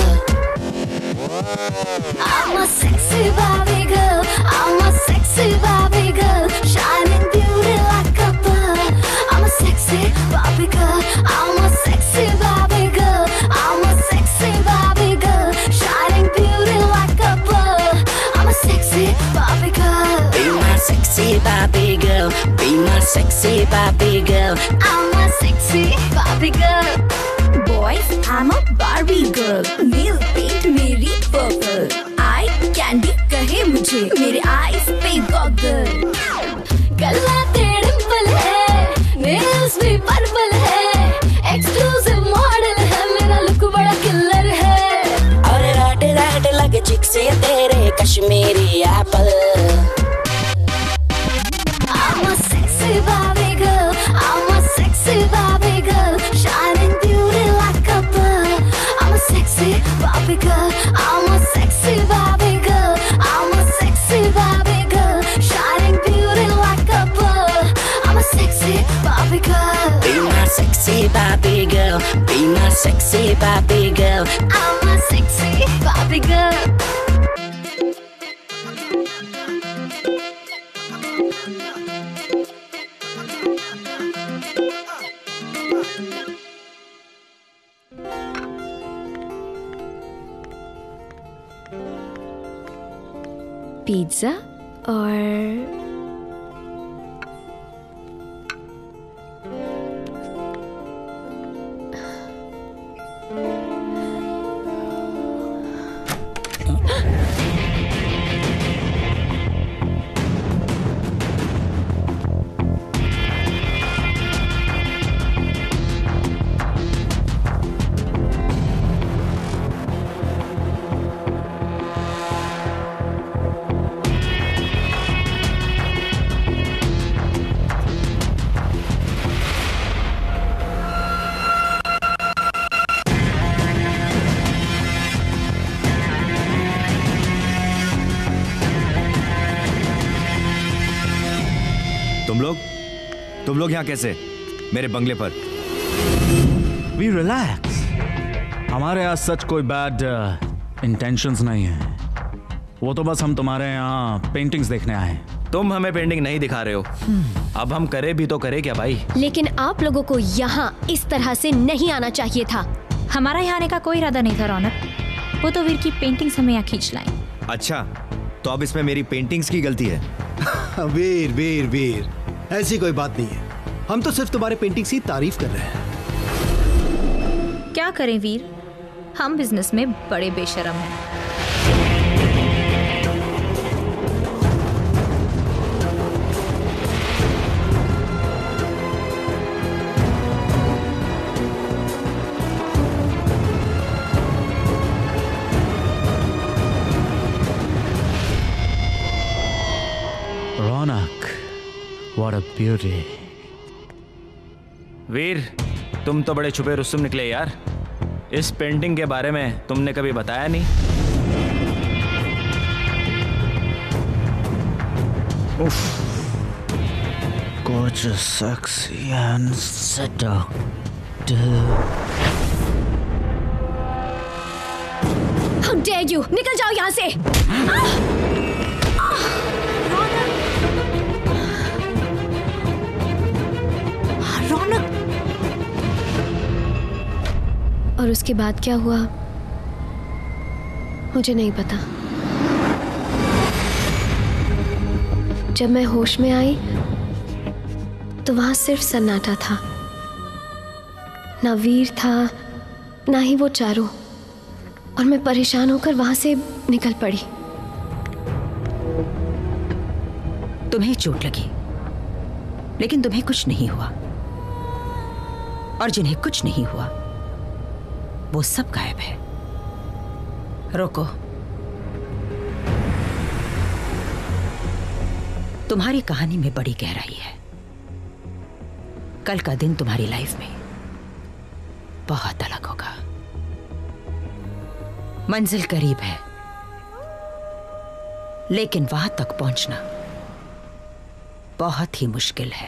I'm a sexy Barbie girl, I'm a sexy Barbie girl, shining beauty like a pearl. I'm a sexy Barbie girl, I'm a sexy Barbie girl, I'm a sexy Barbie girl, shining beauty like a pearl. I'm a sexy Barbie girl. Be my sexy Barbie girl, Be my sexy Barbie girl. I'm a sexy Barbie girl. Boys, I'm a Barbie girl. Nail paint मेरी purple. Eye candy कहे मुझे मेरे eyes पे goggle. गला पे dimple है, nails भी purple है. Exclusive model है, मेरा look बड़ा killer है. और राड राड लगे चिक से तेरे Kashmiri apple. I'm a sexy Barbie girl. I'm a sexy Barbie girl. Shining beauty like a pearl. I'm a sexy Barbie girl. I'm a sexy Barbie girl. I'm a sexy Barbie girl. Shining beauty like a pearl. I'm a sexy Barbie girl. Be my sexy Barbie girl. Be my sexy Barbie girl. I'm a sexy Barbie girl. Pizza और तुम लोग यहाँ कैसे? मेरे बंगले पर। वी रिलैक्स, हमारे यहाँ सच कोई बैड इंटेंशंस नहीं है। वो तो बस हम तुम्हारे यहाँ पेंटिंग्स देखने आए हैं। तुम हमें पेंटिंग नहीं दिखा रहे हो। अब हम करे भी तो करे क्या भाई? लेकिन आप लोगों को यहाँ इस तरह से नहीं आना चाहिए था। हमारा यहाँ आने का कोई इरादा नहीं था रौनक। वो तो वीर की पेंटिंग्स हमें यहाँ खींच लाए। अच्छा, तो अब इसमें मेरी पेंटिंग्स की गलती है? वीर वीर वीर, ऐसी कोई बात नहीं है। हम तो सिर्फ तुम्हारे पेंटिंग्स की तारीफ कर रहे हैं। क्या करें वीर, हम बिजनेस में बड़े बेशरम हैं। रौनक, what a beauty. वीर, तुम तो बड़े छुपे रुस्तम निकले यार। इस पेंटिंग के बारे में तुमने कभी बताया नहीं। Oof. Gorgeous, sexy and seductive. How dare you! निकल जाओ यहाँ से! रौनक! और उसके बाद क्या हुआ मुझे नहीं पता। जब मैं होश में आई तो वहां सिर्फ सन्नाटा था। ना वीर था, ना ही वो चारों। और मैं परेशान होकर वहां से निकल पड़ी। तुम्हें चोट लगी, लेकिन तुम्हें कुछ नहीं हुआ। और जिन्हें कुछ नहीं हुआ वो सब गायब है। रोको, तुम्हारी कहानी में बड़ी गहराई है। कल का दिन तुम्हारी लाइफ में बहुत अलग होगा। मंजिल करीब है, लेकिन वहां तक पहुंचना बहुत ही मुश्किल है।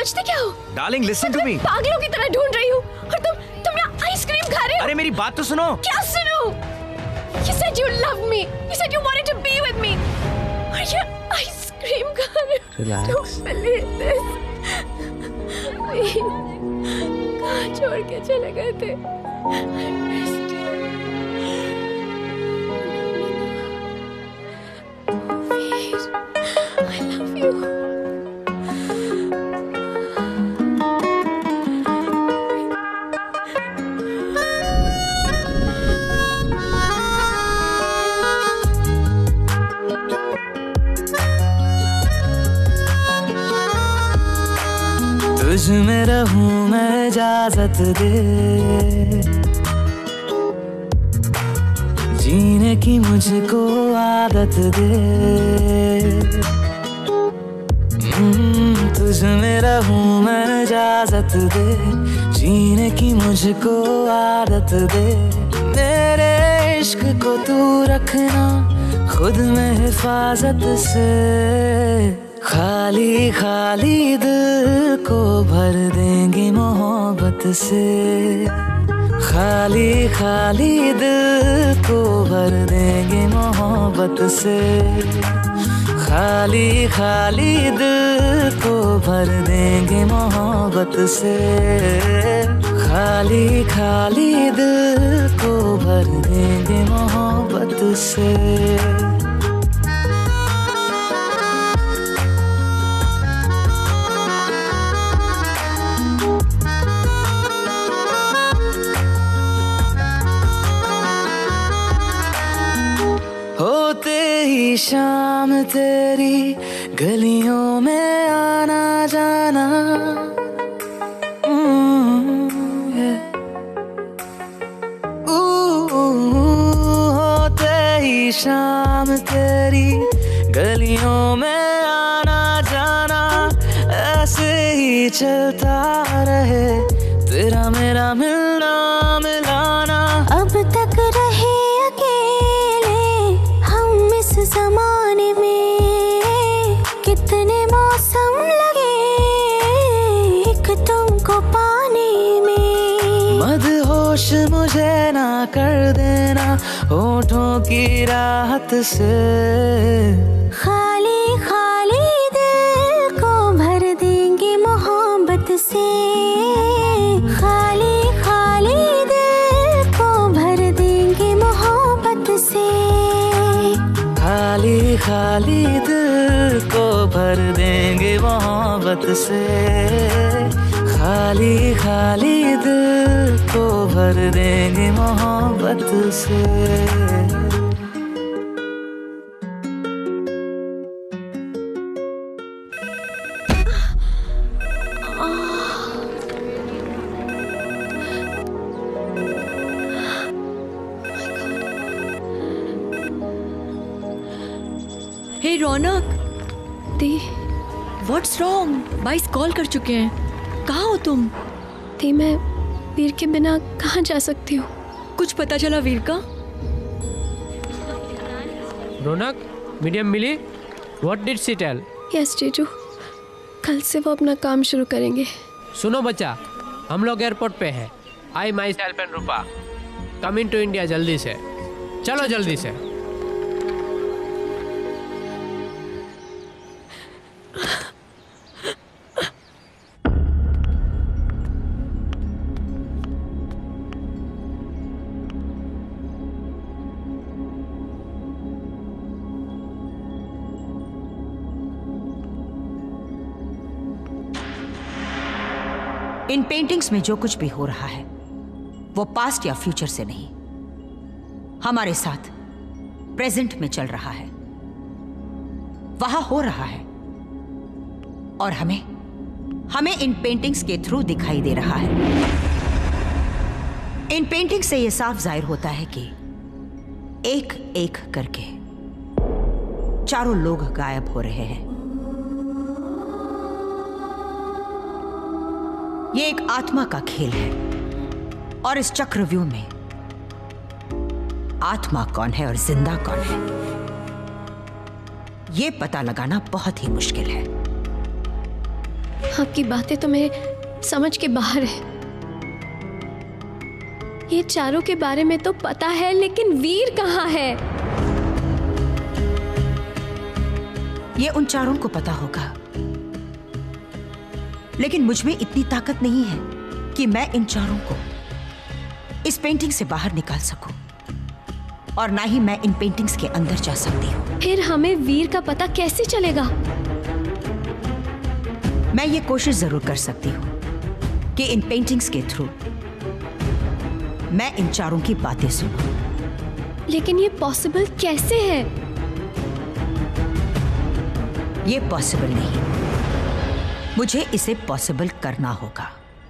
समझते क्या हो? Darling listen to me. पागलों की तरह ढूंढ रही हूँ और तुम ना आइसक्रीम खा रहे हो। अरे मेरी बात तो सुनो। क्या सुनो? You said you loved me. You said you wanted to be with me. और ये आइसक्रीम खा रहे हो। Relax. Don't believe this. कहाँ छोड़ के चले गए थे? I missed you. Veer, I love you. तुझ में रहूं मैं इजाजत दे, जीने की मुझको आदत दे। तुझ में रहूं मैं इजाजत दे, जीने की मुझको आदत दे। मेरे इश्क को तू रखना खुद में हिफाजत से, खाली खाली दिल को भर देंगे मोहब्बत से। खाली खाली दिल को भर देंगे मोहब्बत से। खाली खाली दिल को भर देंगे मोहब्बत से। खाली खाली दिल को भर देंगे मोहब्बत से। होते ही शाम तेरी गलियों में आना जाना, होते ही शाम तेरी गलियों में आना जाना। ऐसे ही चलता रहे तेरा मेरा मिलना मिलाना। अब तक रहे ज़माने में कितने मौसम लगे एक तुमको पाने में। मदहोश मुझे ना कर देना होठों की राहत से। खाली खाली दिल को भर देंगे मोहब्बत से। खाली खाली दिल को भर देंगे मोहब्बत से। खाली खाली दिल को भर देंगे मोहब्बत से। खाली खाली दिल को भर देंगे मोहब्बत से। हे रौनक, दी व्हाट्स रॉन्ग? बाइस कॉल कर चुके हैं। कहाँ हो तुम? दी मैं वीर के बिना कहाँ जा सकती हूँ? कुछ पता चला वीर का? रौनक, मीडियम मिली? What did she tell? Yes जीजू, कल से वो अपना काम शुरू करेंगे। सुनो बच्चा, हम लोग एयरपोर्ट पे हैं। I myself and Rupa coming to India जल्दी से। चलो जल्दी से। इन पेंटिंग्स में जो कुछ भी हो रहा है वो पास्ट या फ्यूचर से नहीं, हमारे साथ प्रेजेंट में चल रहा है। वहां हो रहा है और हमें इन पेंटिंग्स के थ्रू दिखाई दे रहा है। इन पेंटिंग्स से यह साफ जाहिर होता है कि एक एक करके चारों लोग गायब हो रहे हैं। ये एक आत्मा का खेल है और इस चक्रव्यूह में आत्मा कौन है और जिंदा कौन है ये पता लगाना बहुत ही मुश्किल है। आपकी बातें तो मेरे समझ के बाहर है। ये चारों के बारे में तो पता है, लेकिन वीर कहाँ है? ये उन चारों को पता होगा, लेकिन मुझ में इतनी ताकत नहीं है कि मैं इन चारों को इस पेंटिंग से बाहर निकाल सकूं, और ना ही मैं इन पेंटिंग्स के अंदर जा सकती हूँ। फिर हमें वीर का पता कैसे चलेगा? मैं ये कोशिश जरूर कर सकती हूँ कि इन पेंटिंग्स के थ्रू मैं इन चारों की बातें सुनूं। लेकिन ये पॉसिबल कैसे है? ये पॉसिबल नहीं, मुझे इसे पॉसिबल करना होगा।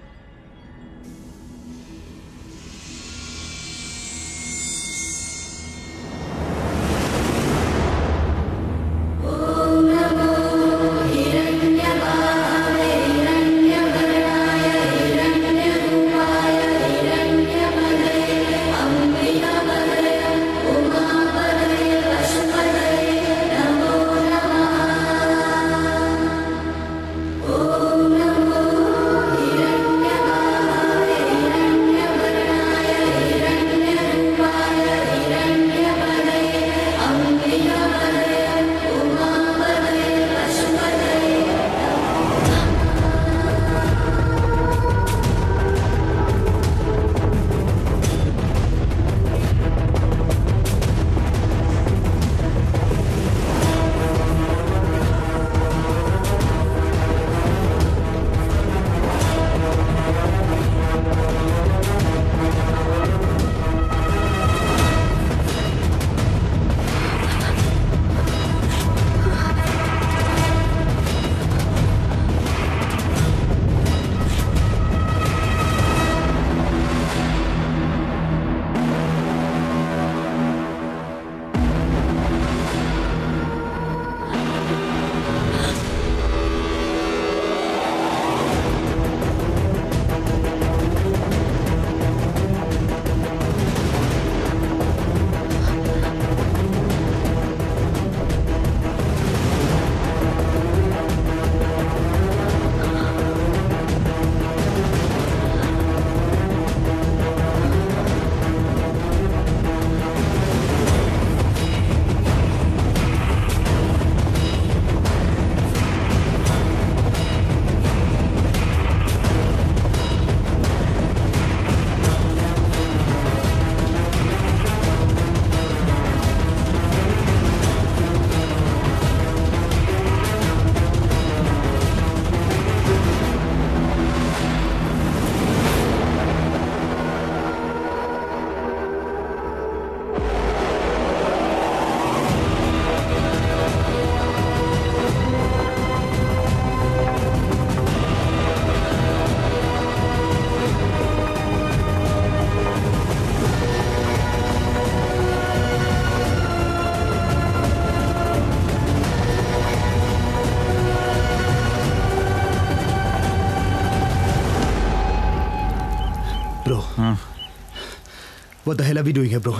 What the hell are we doing here, bro?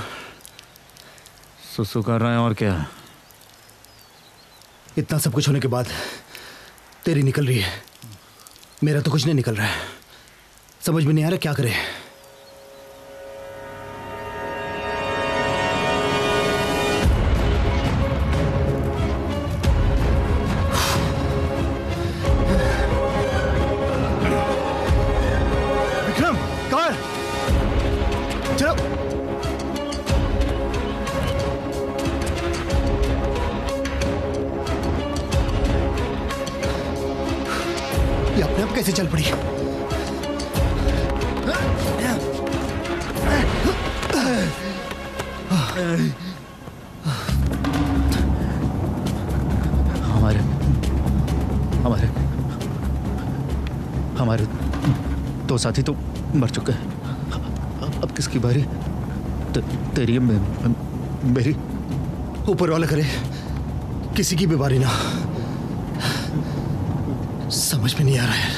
सुसु कर रहे हैं और क्या? इतना सब कुछ होने के बाद तेरी निकल रही है, मेरा तो कुछ नहीं निकल रहा है। समझ में नहीं आ रहा क्या करें। विक्रम, कार चलो। ये अपने आप कैसे चल पड़ी? हमारे दो साथी तो मर चुके हैं। अब किसकी बारी? तेरी मेरी? ऊपर वाला करे किसी की भी बारी ना। समझ में नहीं आ रहा है।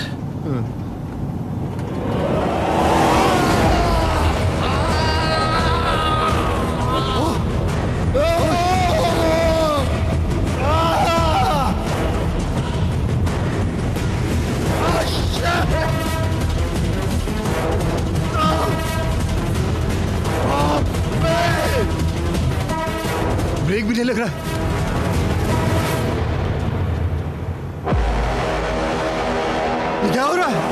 ब्रेक भी नहीं लग रहा। ये क्या हो रहा है?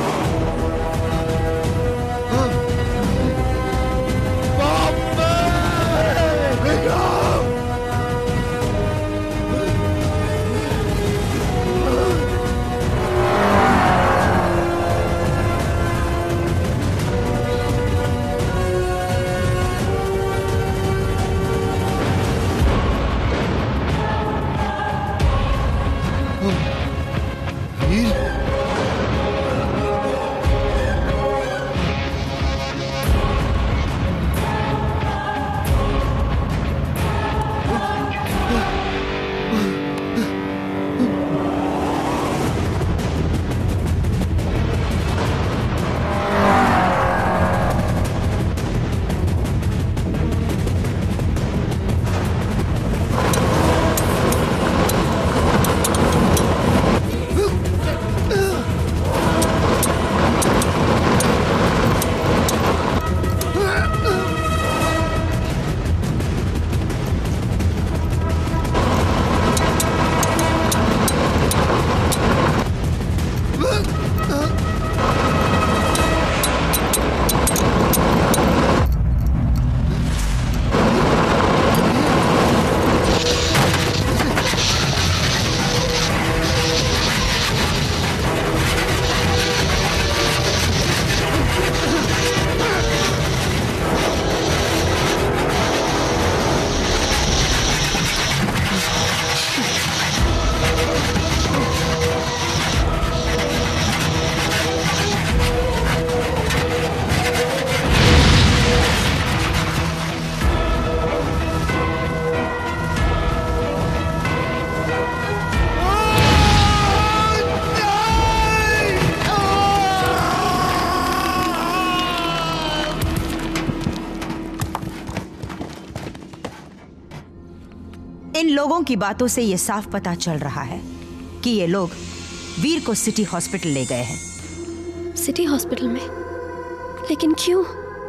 इन लोगों की बातों से ये साफ पता चल रहा है कि ये लोग वीर को सिटी हॉस्पिटल ले गए हैं। सिटी हॉस्पिटल में? लेकिन क्यों?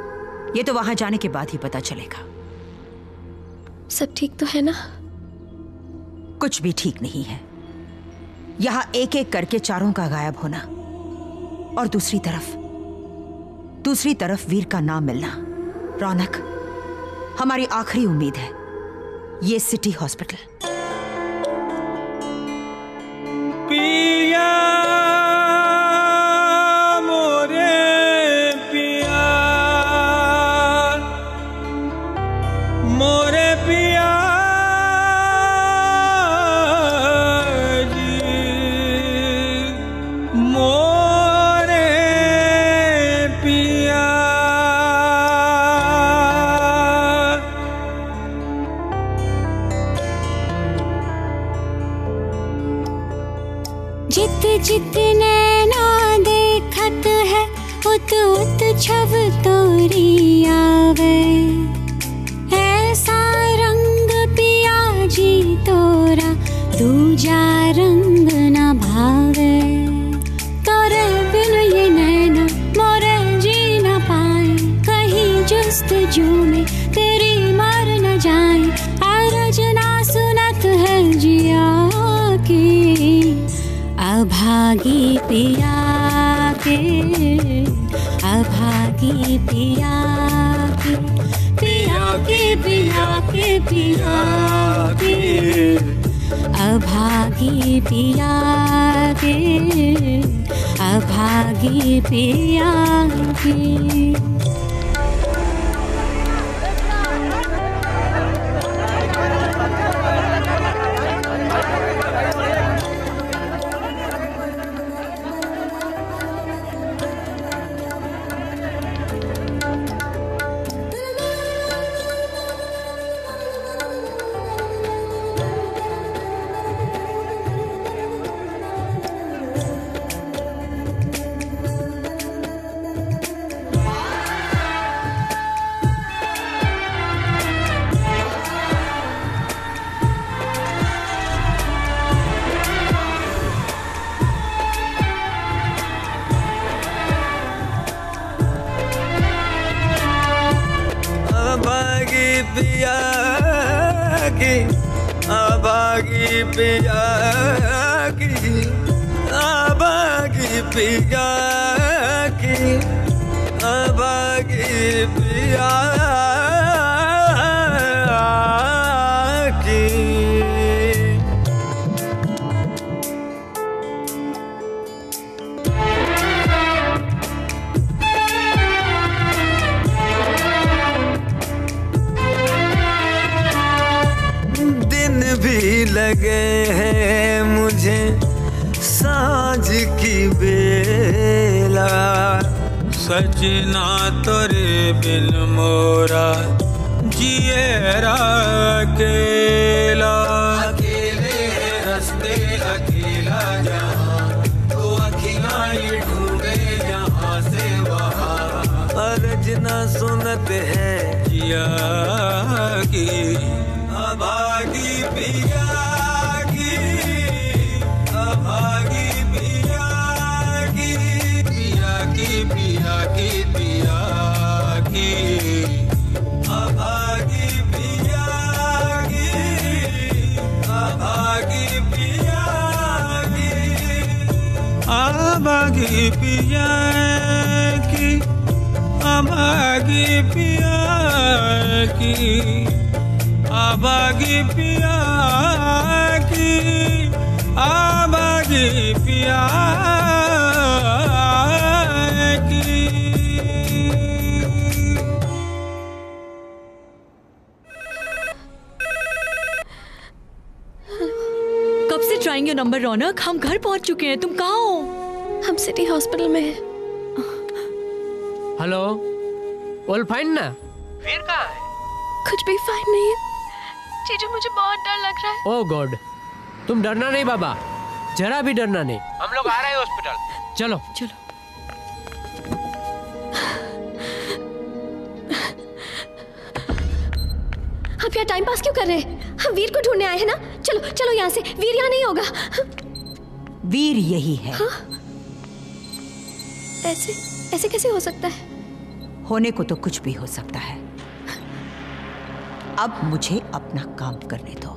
ये तो वहां जाने के बाद ही पता चलेगा। सब ठीक तो है ना? कुछ भी ठीक नहीं है। यहां एक एक करके चारों का गायब होना और दूसरी तरफ वीर का नाम मिलना। रौनक, हमारी आखिरी उम्मीद है ये सिटी हॉस्पिटल। पिया मोरे पिया, मोरे पिया जी, मोरे पिया। जित जित नैना देखत है उत उत छव तोरी आवे। ऐसा रंग पिया जी तोरा दूजा रंग न भावे। तोरे बिन ये नैना मोरे जी न पाए। कहीं जुस्तजू में तेरी मर न जाए। अरज ना सुनत है जिया की अभागी पिया के, अभागी पिया के, पिया के पिया के पिया के, अभागी पिया के, अभागी पिया के। की अभागी पिया की अभागी पिया की अभागी पिया की। दिन भी लगे हैं मुझे सांझ की बेला, सजना तोरे बिन मोरा जिएरा अकेला। अकेले रस्ते अकेला जहाँ, तो अकेला ही ढूंढे यहाँ से वहाँ। अर्ज न सुनते हैं जिया की अभागी पिया की अभागी पिया की पिया की पिया की पिया की अभागी पिया की अभागी पिया की अभागी पिया की अभागी पिया की अभागी पिया की अभागी पिया की। कब से ट्राइंग योर नंबर रौनक, हम घर पहुंच चुके हैं, तुम कहाँ हो? हम सिटी हॉस्पिटल में हैं। हेलो, ऑल फाइन ना? वीर कहाँ है? कुछ भी फाइन नहीं है जीजू, मुझे बहुत डर लग रहा है। ओह गॉड, तुम डरना नहीं बाबा, जरा भी डरना नहीं, हम लोग आ रहे हैं हॉस्पिटल। चलो चलो। आप यहाँ टाइम पास क्यों कर रहे हैं? हम वीर को ढूंढने आए हैं ना। चलो चलो यहाँ से, वीर यहाँ नहीं होगा। वीर यही है। हाँ? ऐसे ऐसे कैसे हो सकता है? होने को तो कुछ भी हो सकता है। अब मुझे अपना काम करने दो।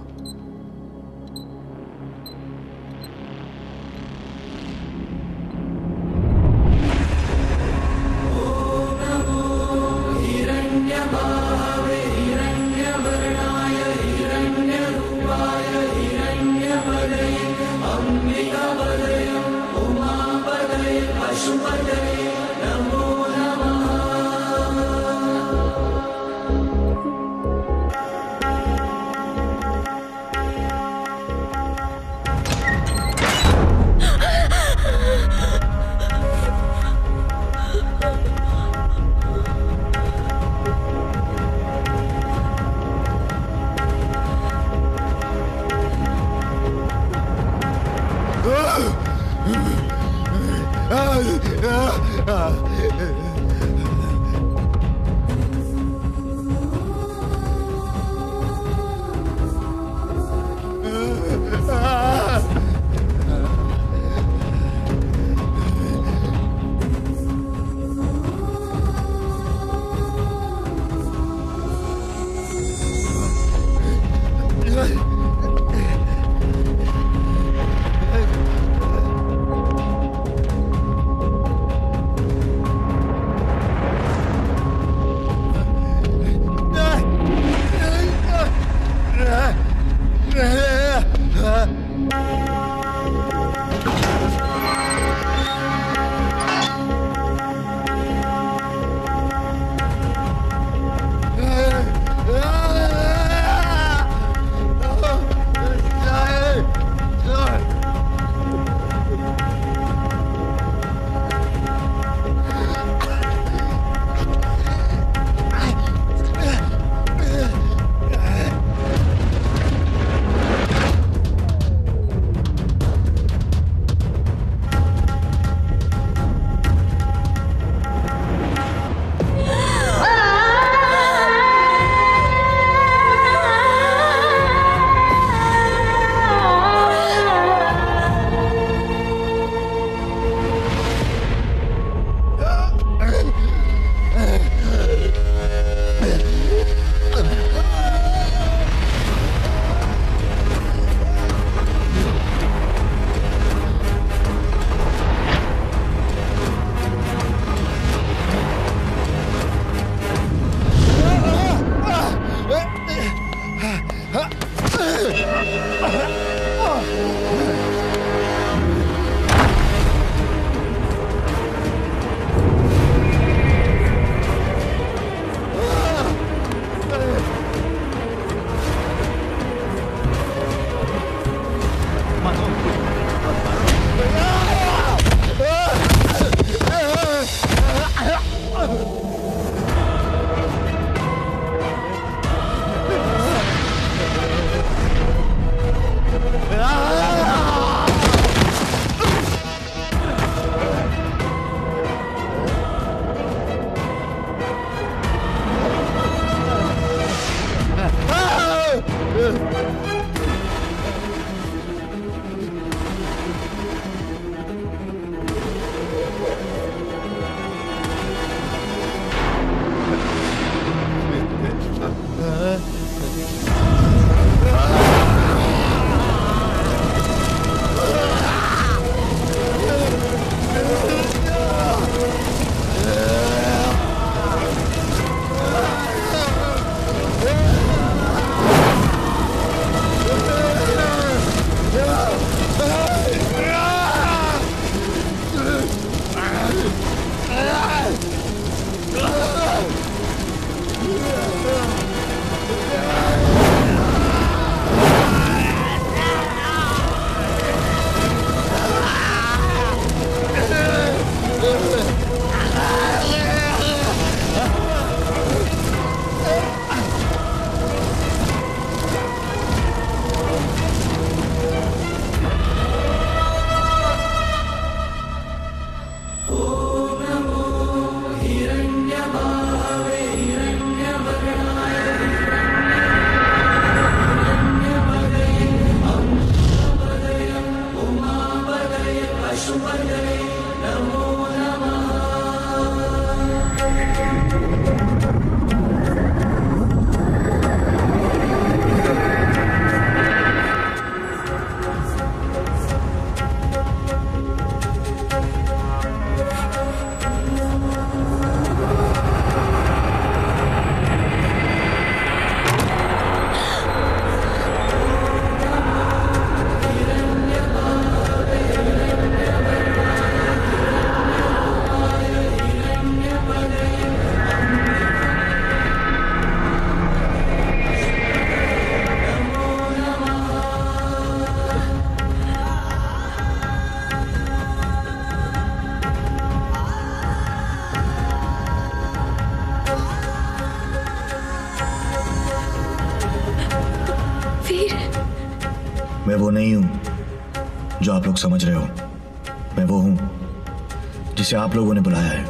मैं वो नहीं हूं जो आप लोग समझ रहे हो। मैं वो हूं जिसे आप लोगों ने बुलाया है।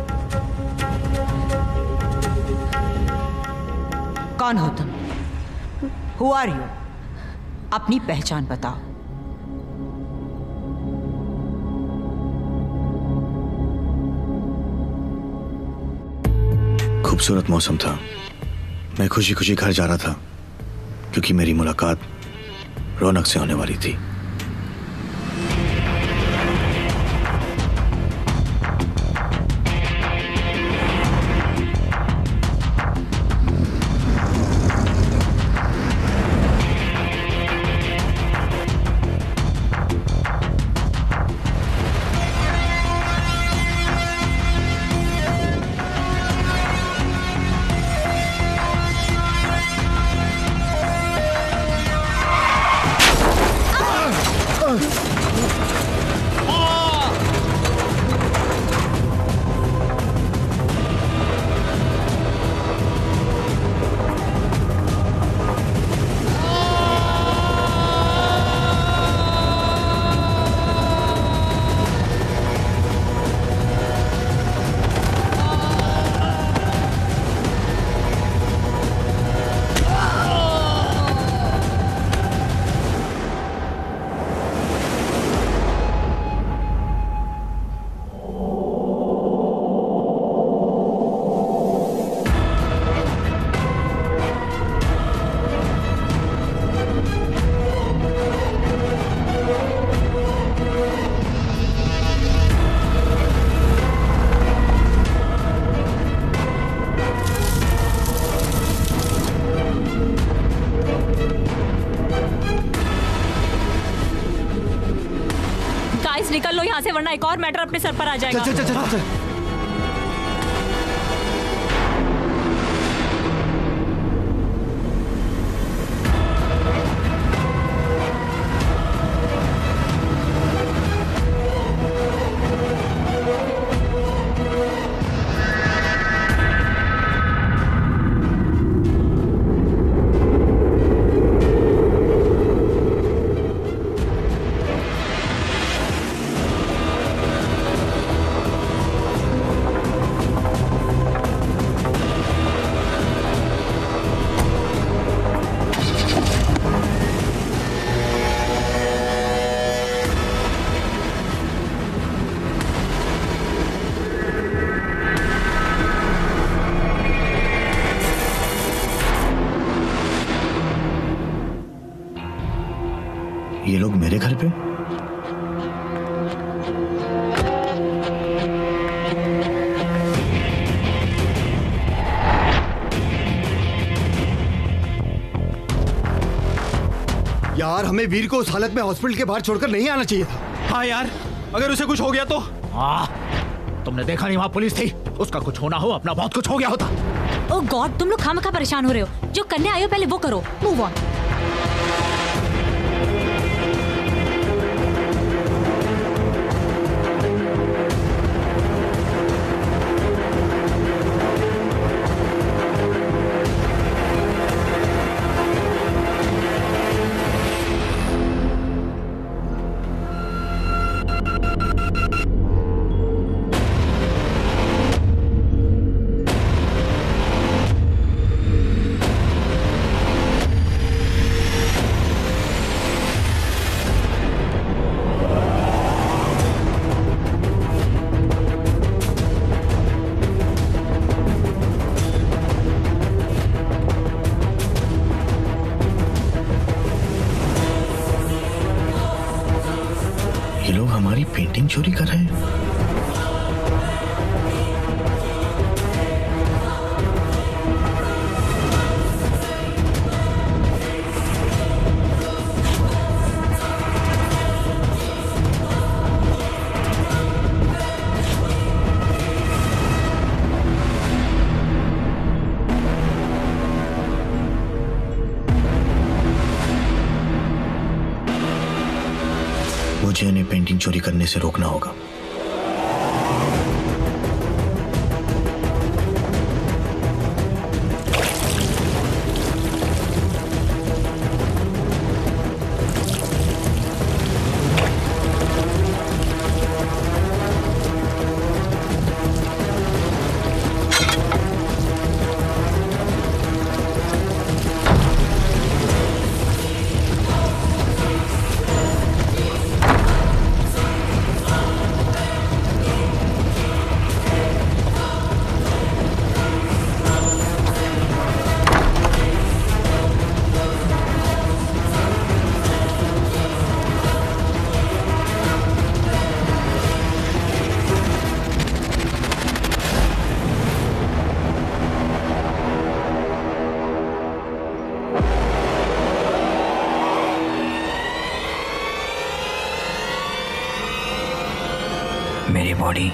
कौन हो तुम? Who are you? अपनी पहचान बताओ। खूबसूरत मौसम था। मैं खुशी खुशी घर जा रहा था क्योंकि मेरी मुलाकात रौनक से होने वाली थी। निकल लो यहाँ से वरना एक और मैटर अपने सर पर आ जाएगा। चल, चल, चल, चल, चल। ये लोग मेरे घर पे? यार हमें वीर को उस हालत में हॉस्पिटल के बाहर छोड़कर नहीं आना चाहिए था। हाँ यार, अगर उसे कुछ हो गया तो? तुमने देखा नहीं वहां पुलिस थी? उसका कुछ होना हो अपना बहुत कुछ हो गया होता। ओह गॉड, तुम लोग खामखा परेशान हो रहे हो। जो करने आए हो पहले वो करो। Move on. हमारी पेंटिंग चोरी कर रहे हैं। मुझे इन्हें पेंटिंग चोरी करने से रोकना होगा। मेरी बॉडी।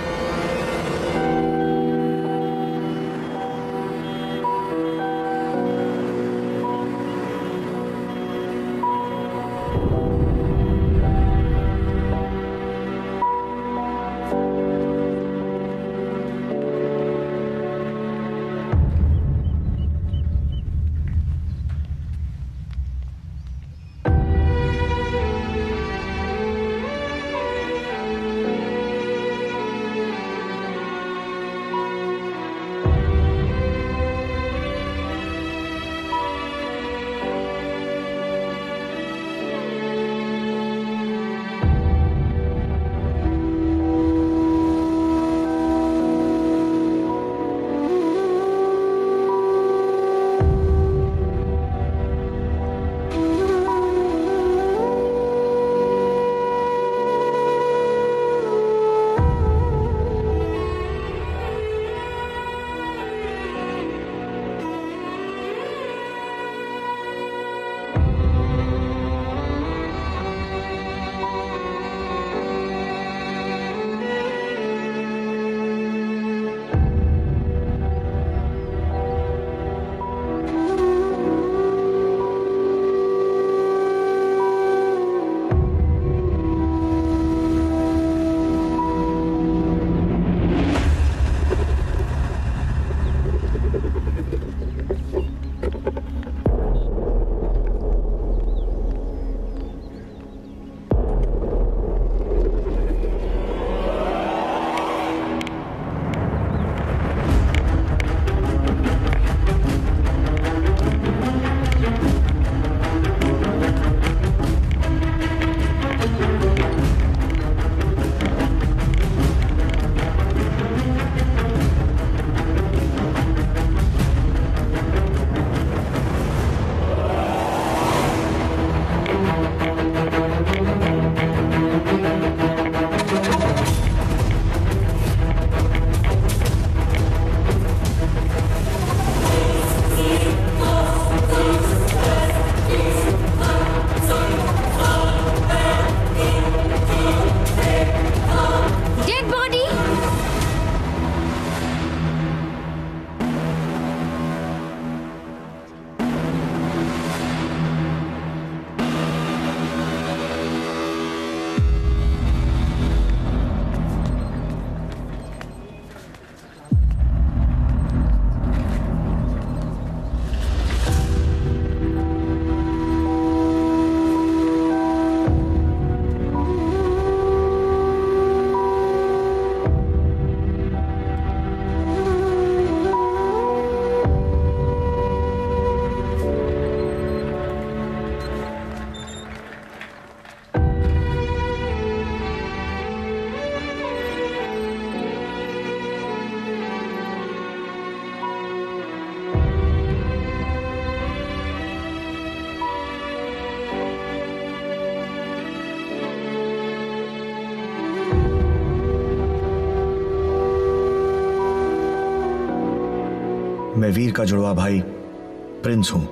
मैं वीर का जुड़वा भाई प्रिंस हूं।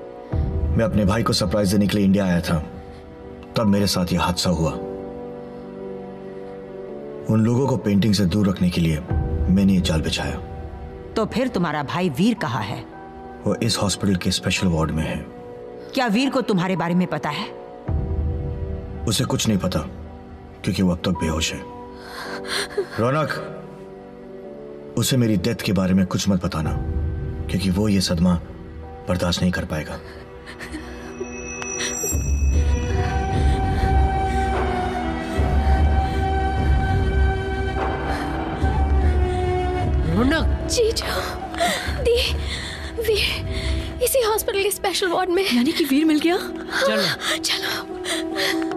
मैं अपने भाई को सरप्राइज देने के लिए इंडिया आया था, तब मेरे साथ यह हादसा हुआ। उन लोगों को पेंटिंग से दूर रखने के लिए मैंने ये जाल बिछाया। तो फिर तुम्हारा भाई वीर कहाँ है? वो इस हॉस्पिटल के स्पेशल वार्ड में है। क्या वीर को तुम्हारे बारे में पता है? उसे कुछ नहीं पता क्योंकि वो अब तक बेहोश है। रौनक, उसे मेरी डेथ के बारे में कुछ मत बताना क्योंकि वो ये सदमा बर्दाश्त नहीं कर पाएगा। रौनक जीजू, वीर इसी हॉस्पिटल के स्पेशल वार्ड में। यानी कि वीर मिल गया? चलो चलो।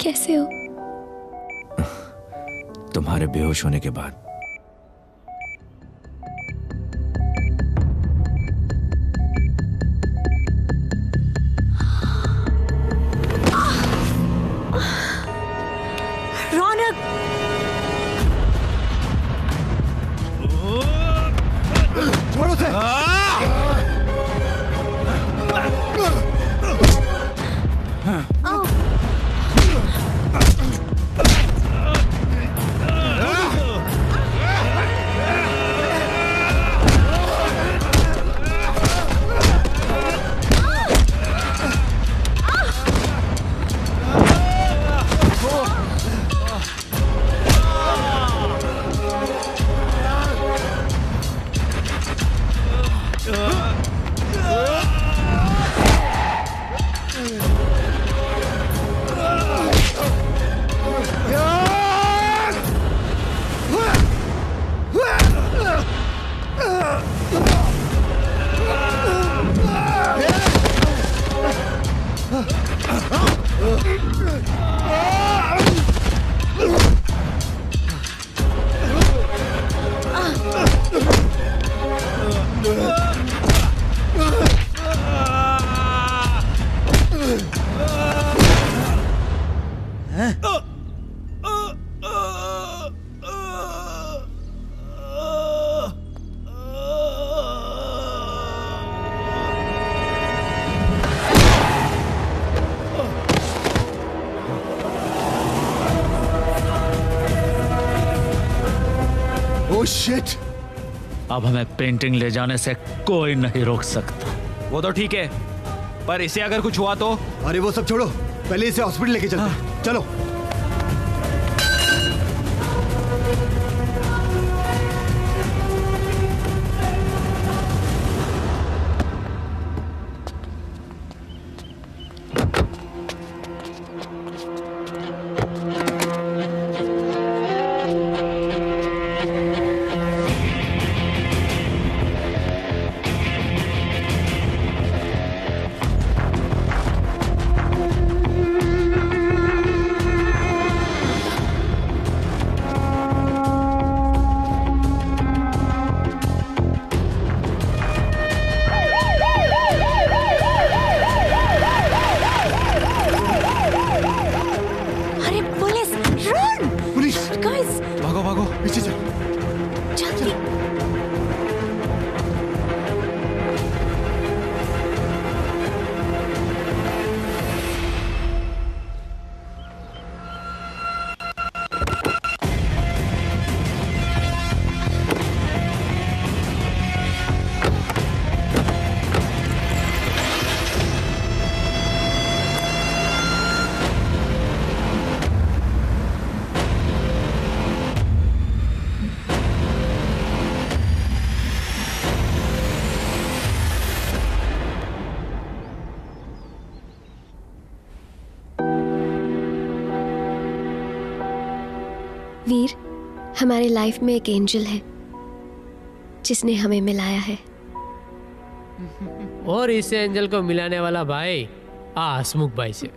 कैसे हो? तुम्हारे बेहोश होने के बाद। रौनक, छोड़ो उसे। शिट! अब हमें पेंटिंग ले जाने से कोई नहीं रोक सकता। वो तो ठीक है, पर इसे अगर कुछ हुआ तो? अरे वो सब छोड़ो, पहले इसे हॉस्पिटल लेके चलते हैं। चलो। वीर, हमारे लाइफ में एक एंजल है जिसने हमें मिलाया है। और इस एंजल को मिलाने वाला भाई हसमुख भाई से।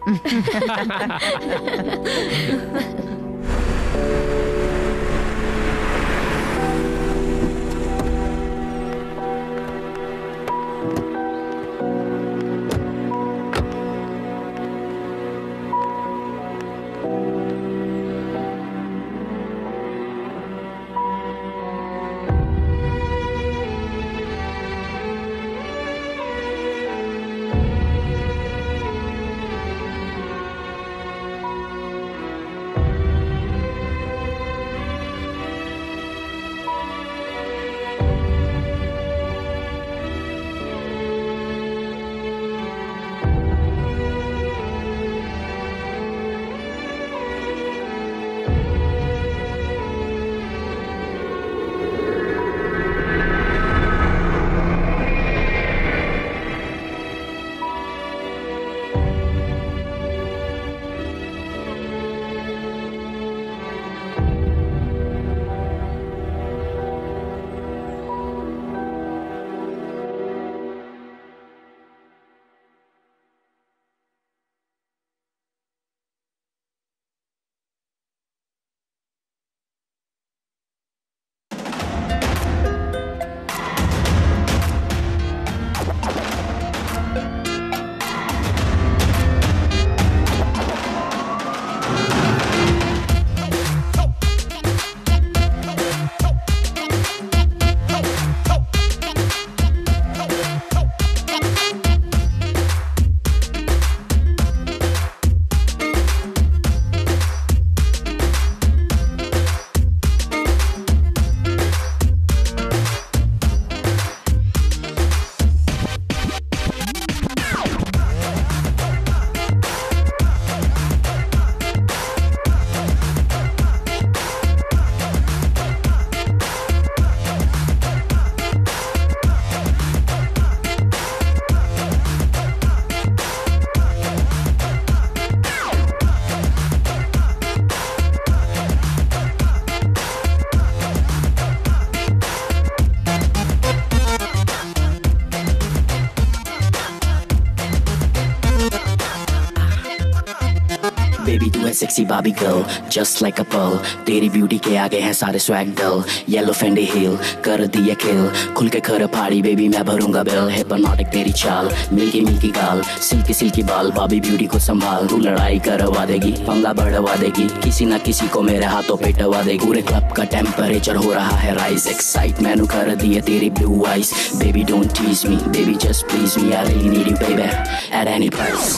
sexy Barbie girl, just like a pearl. तेरी ब्यूटी के आगे है सारे swag dull. Yellow Fendi heel, कर दिया kill. खुल के खर फाड़ी baby मैं भरूंगा bill. Hypnotic तेरी चाल, मिल्की मिल्की गाल, सिल्की सिल्की बाल, Barbie ब्यूटी को संभाल. तू लड़ाई करवा देगी, पंगा बढ़वा देगी, किसी ना किसी को मेरे हाथों पे टवा देगी. पूरे क्लब का टेम्परेचर हो रहा है rise. Excite मैंने कर दिए तेरी blue eyes. Baby don't tease me, baby just please me. I really need you baby at any price.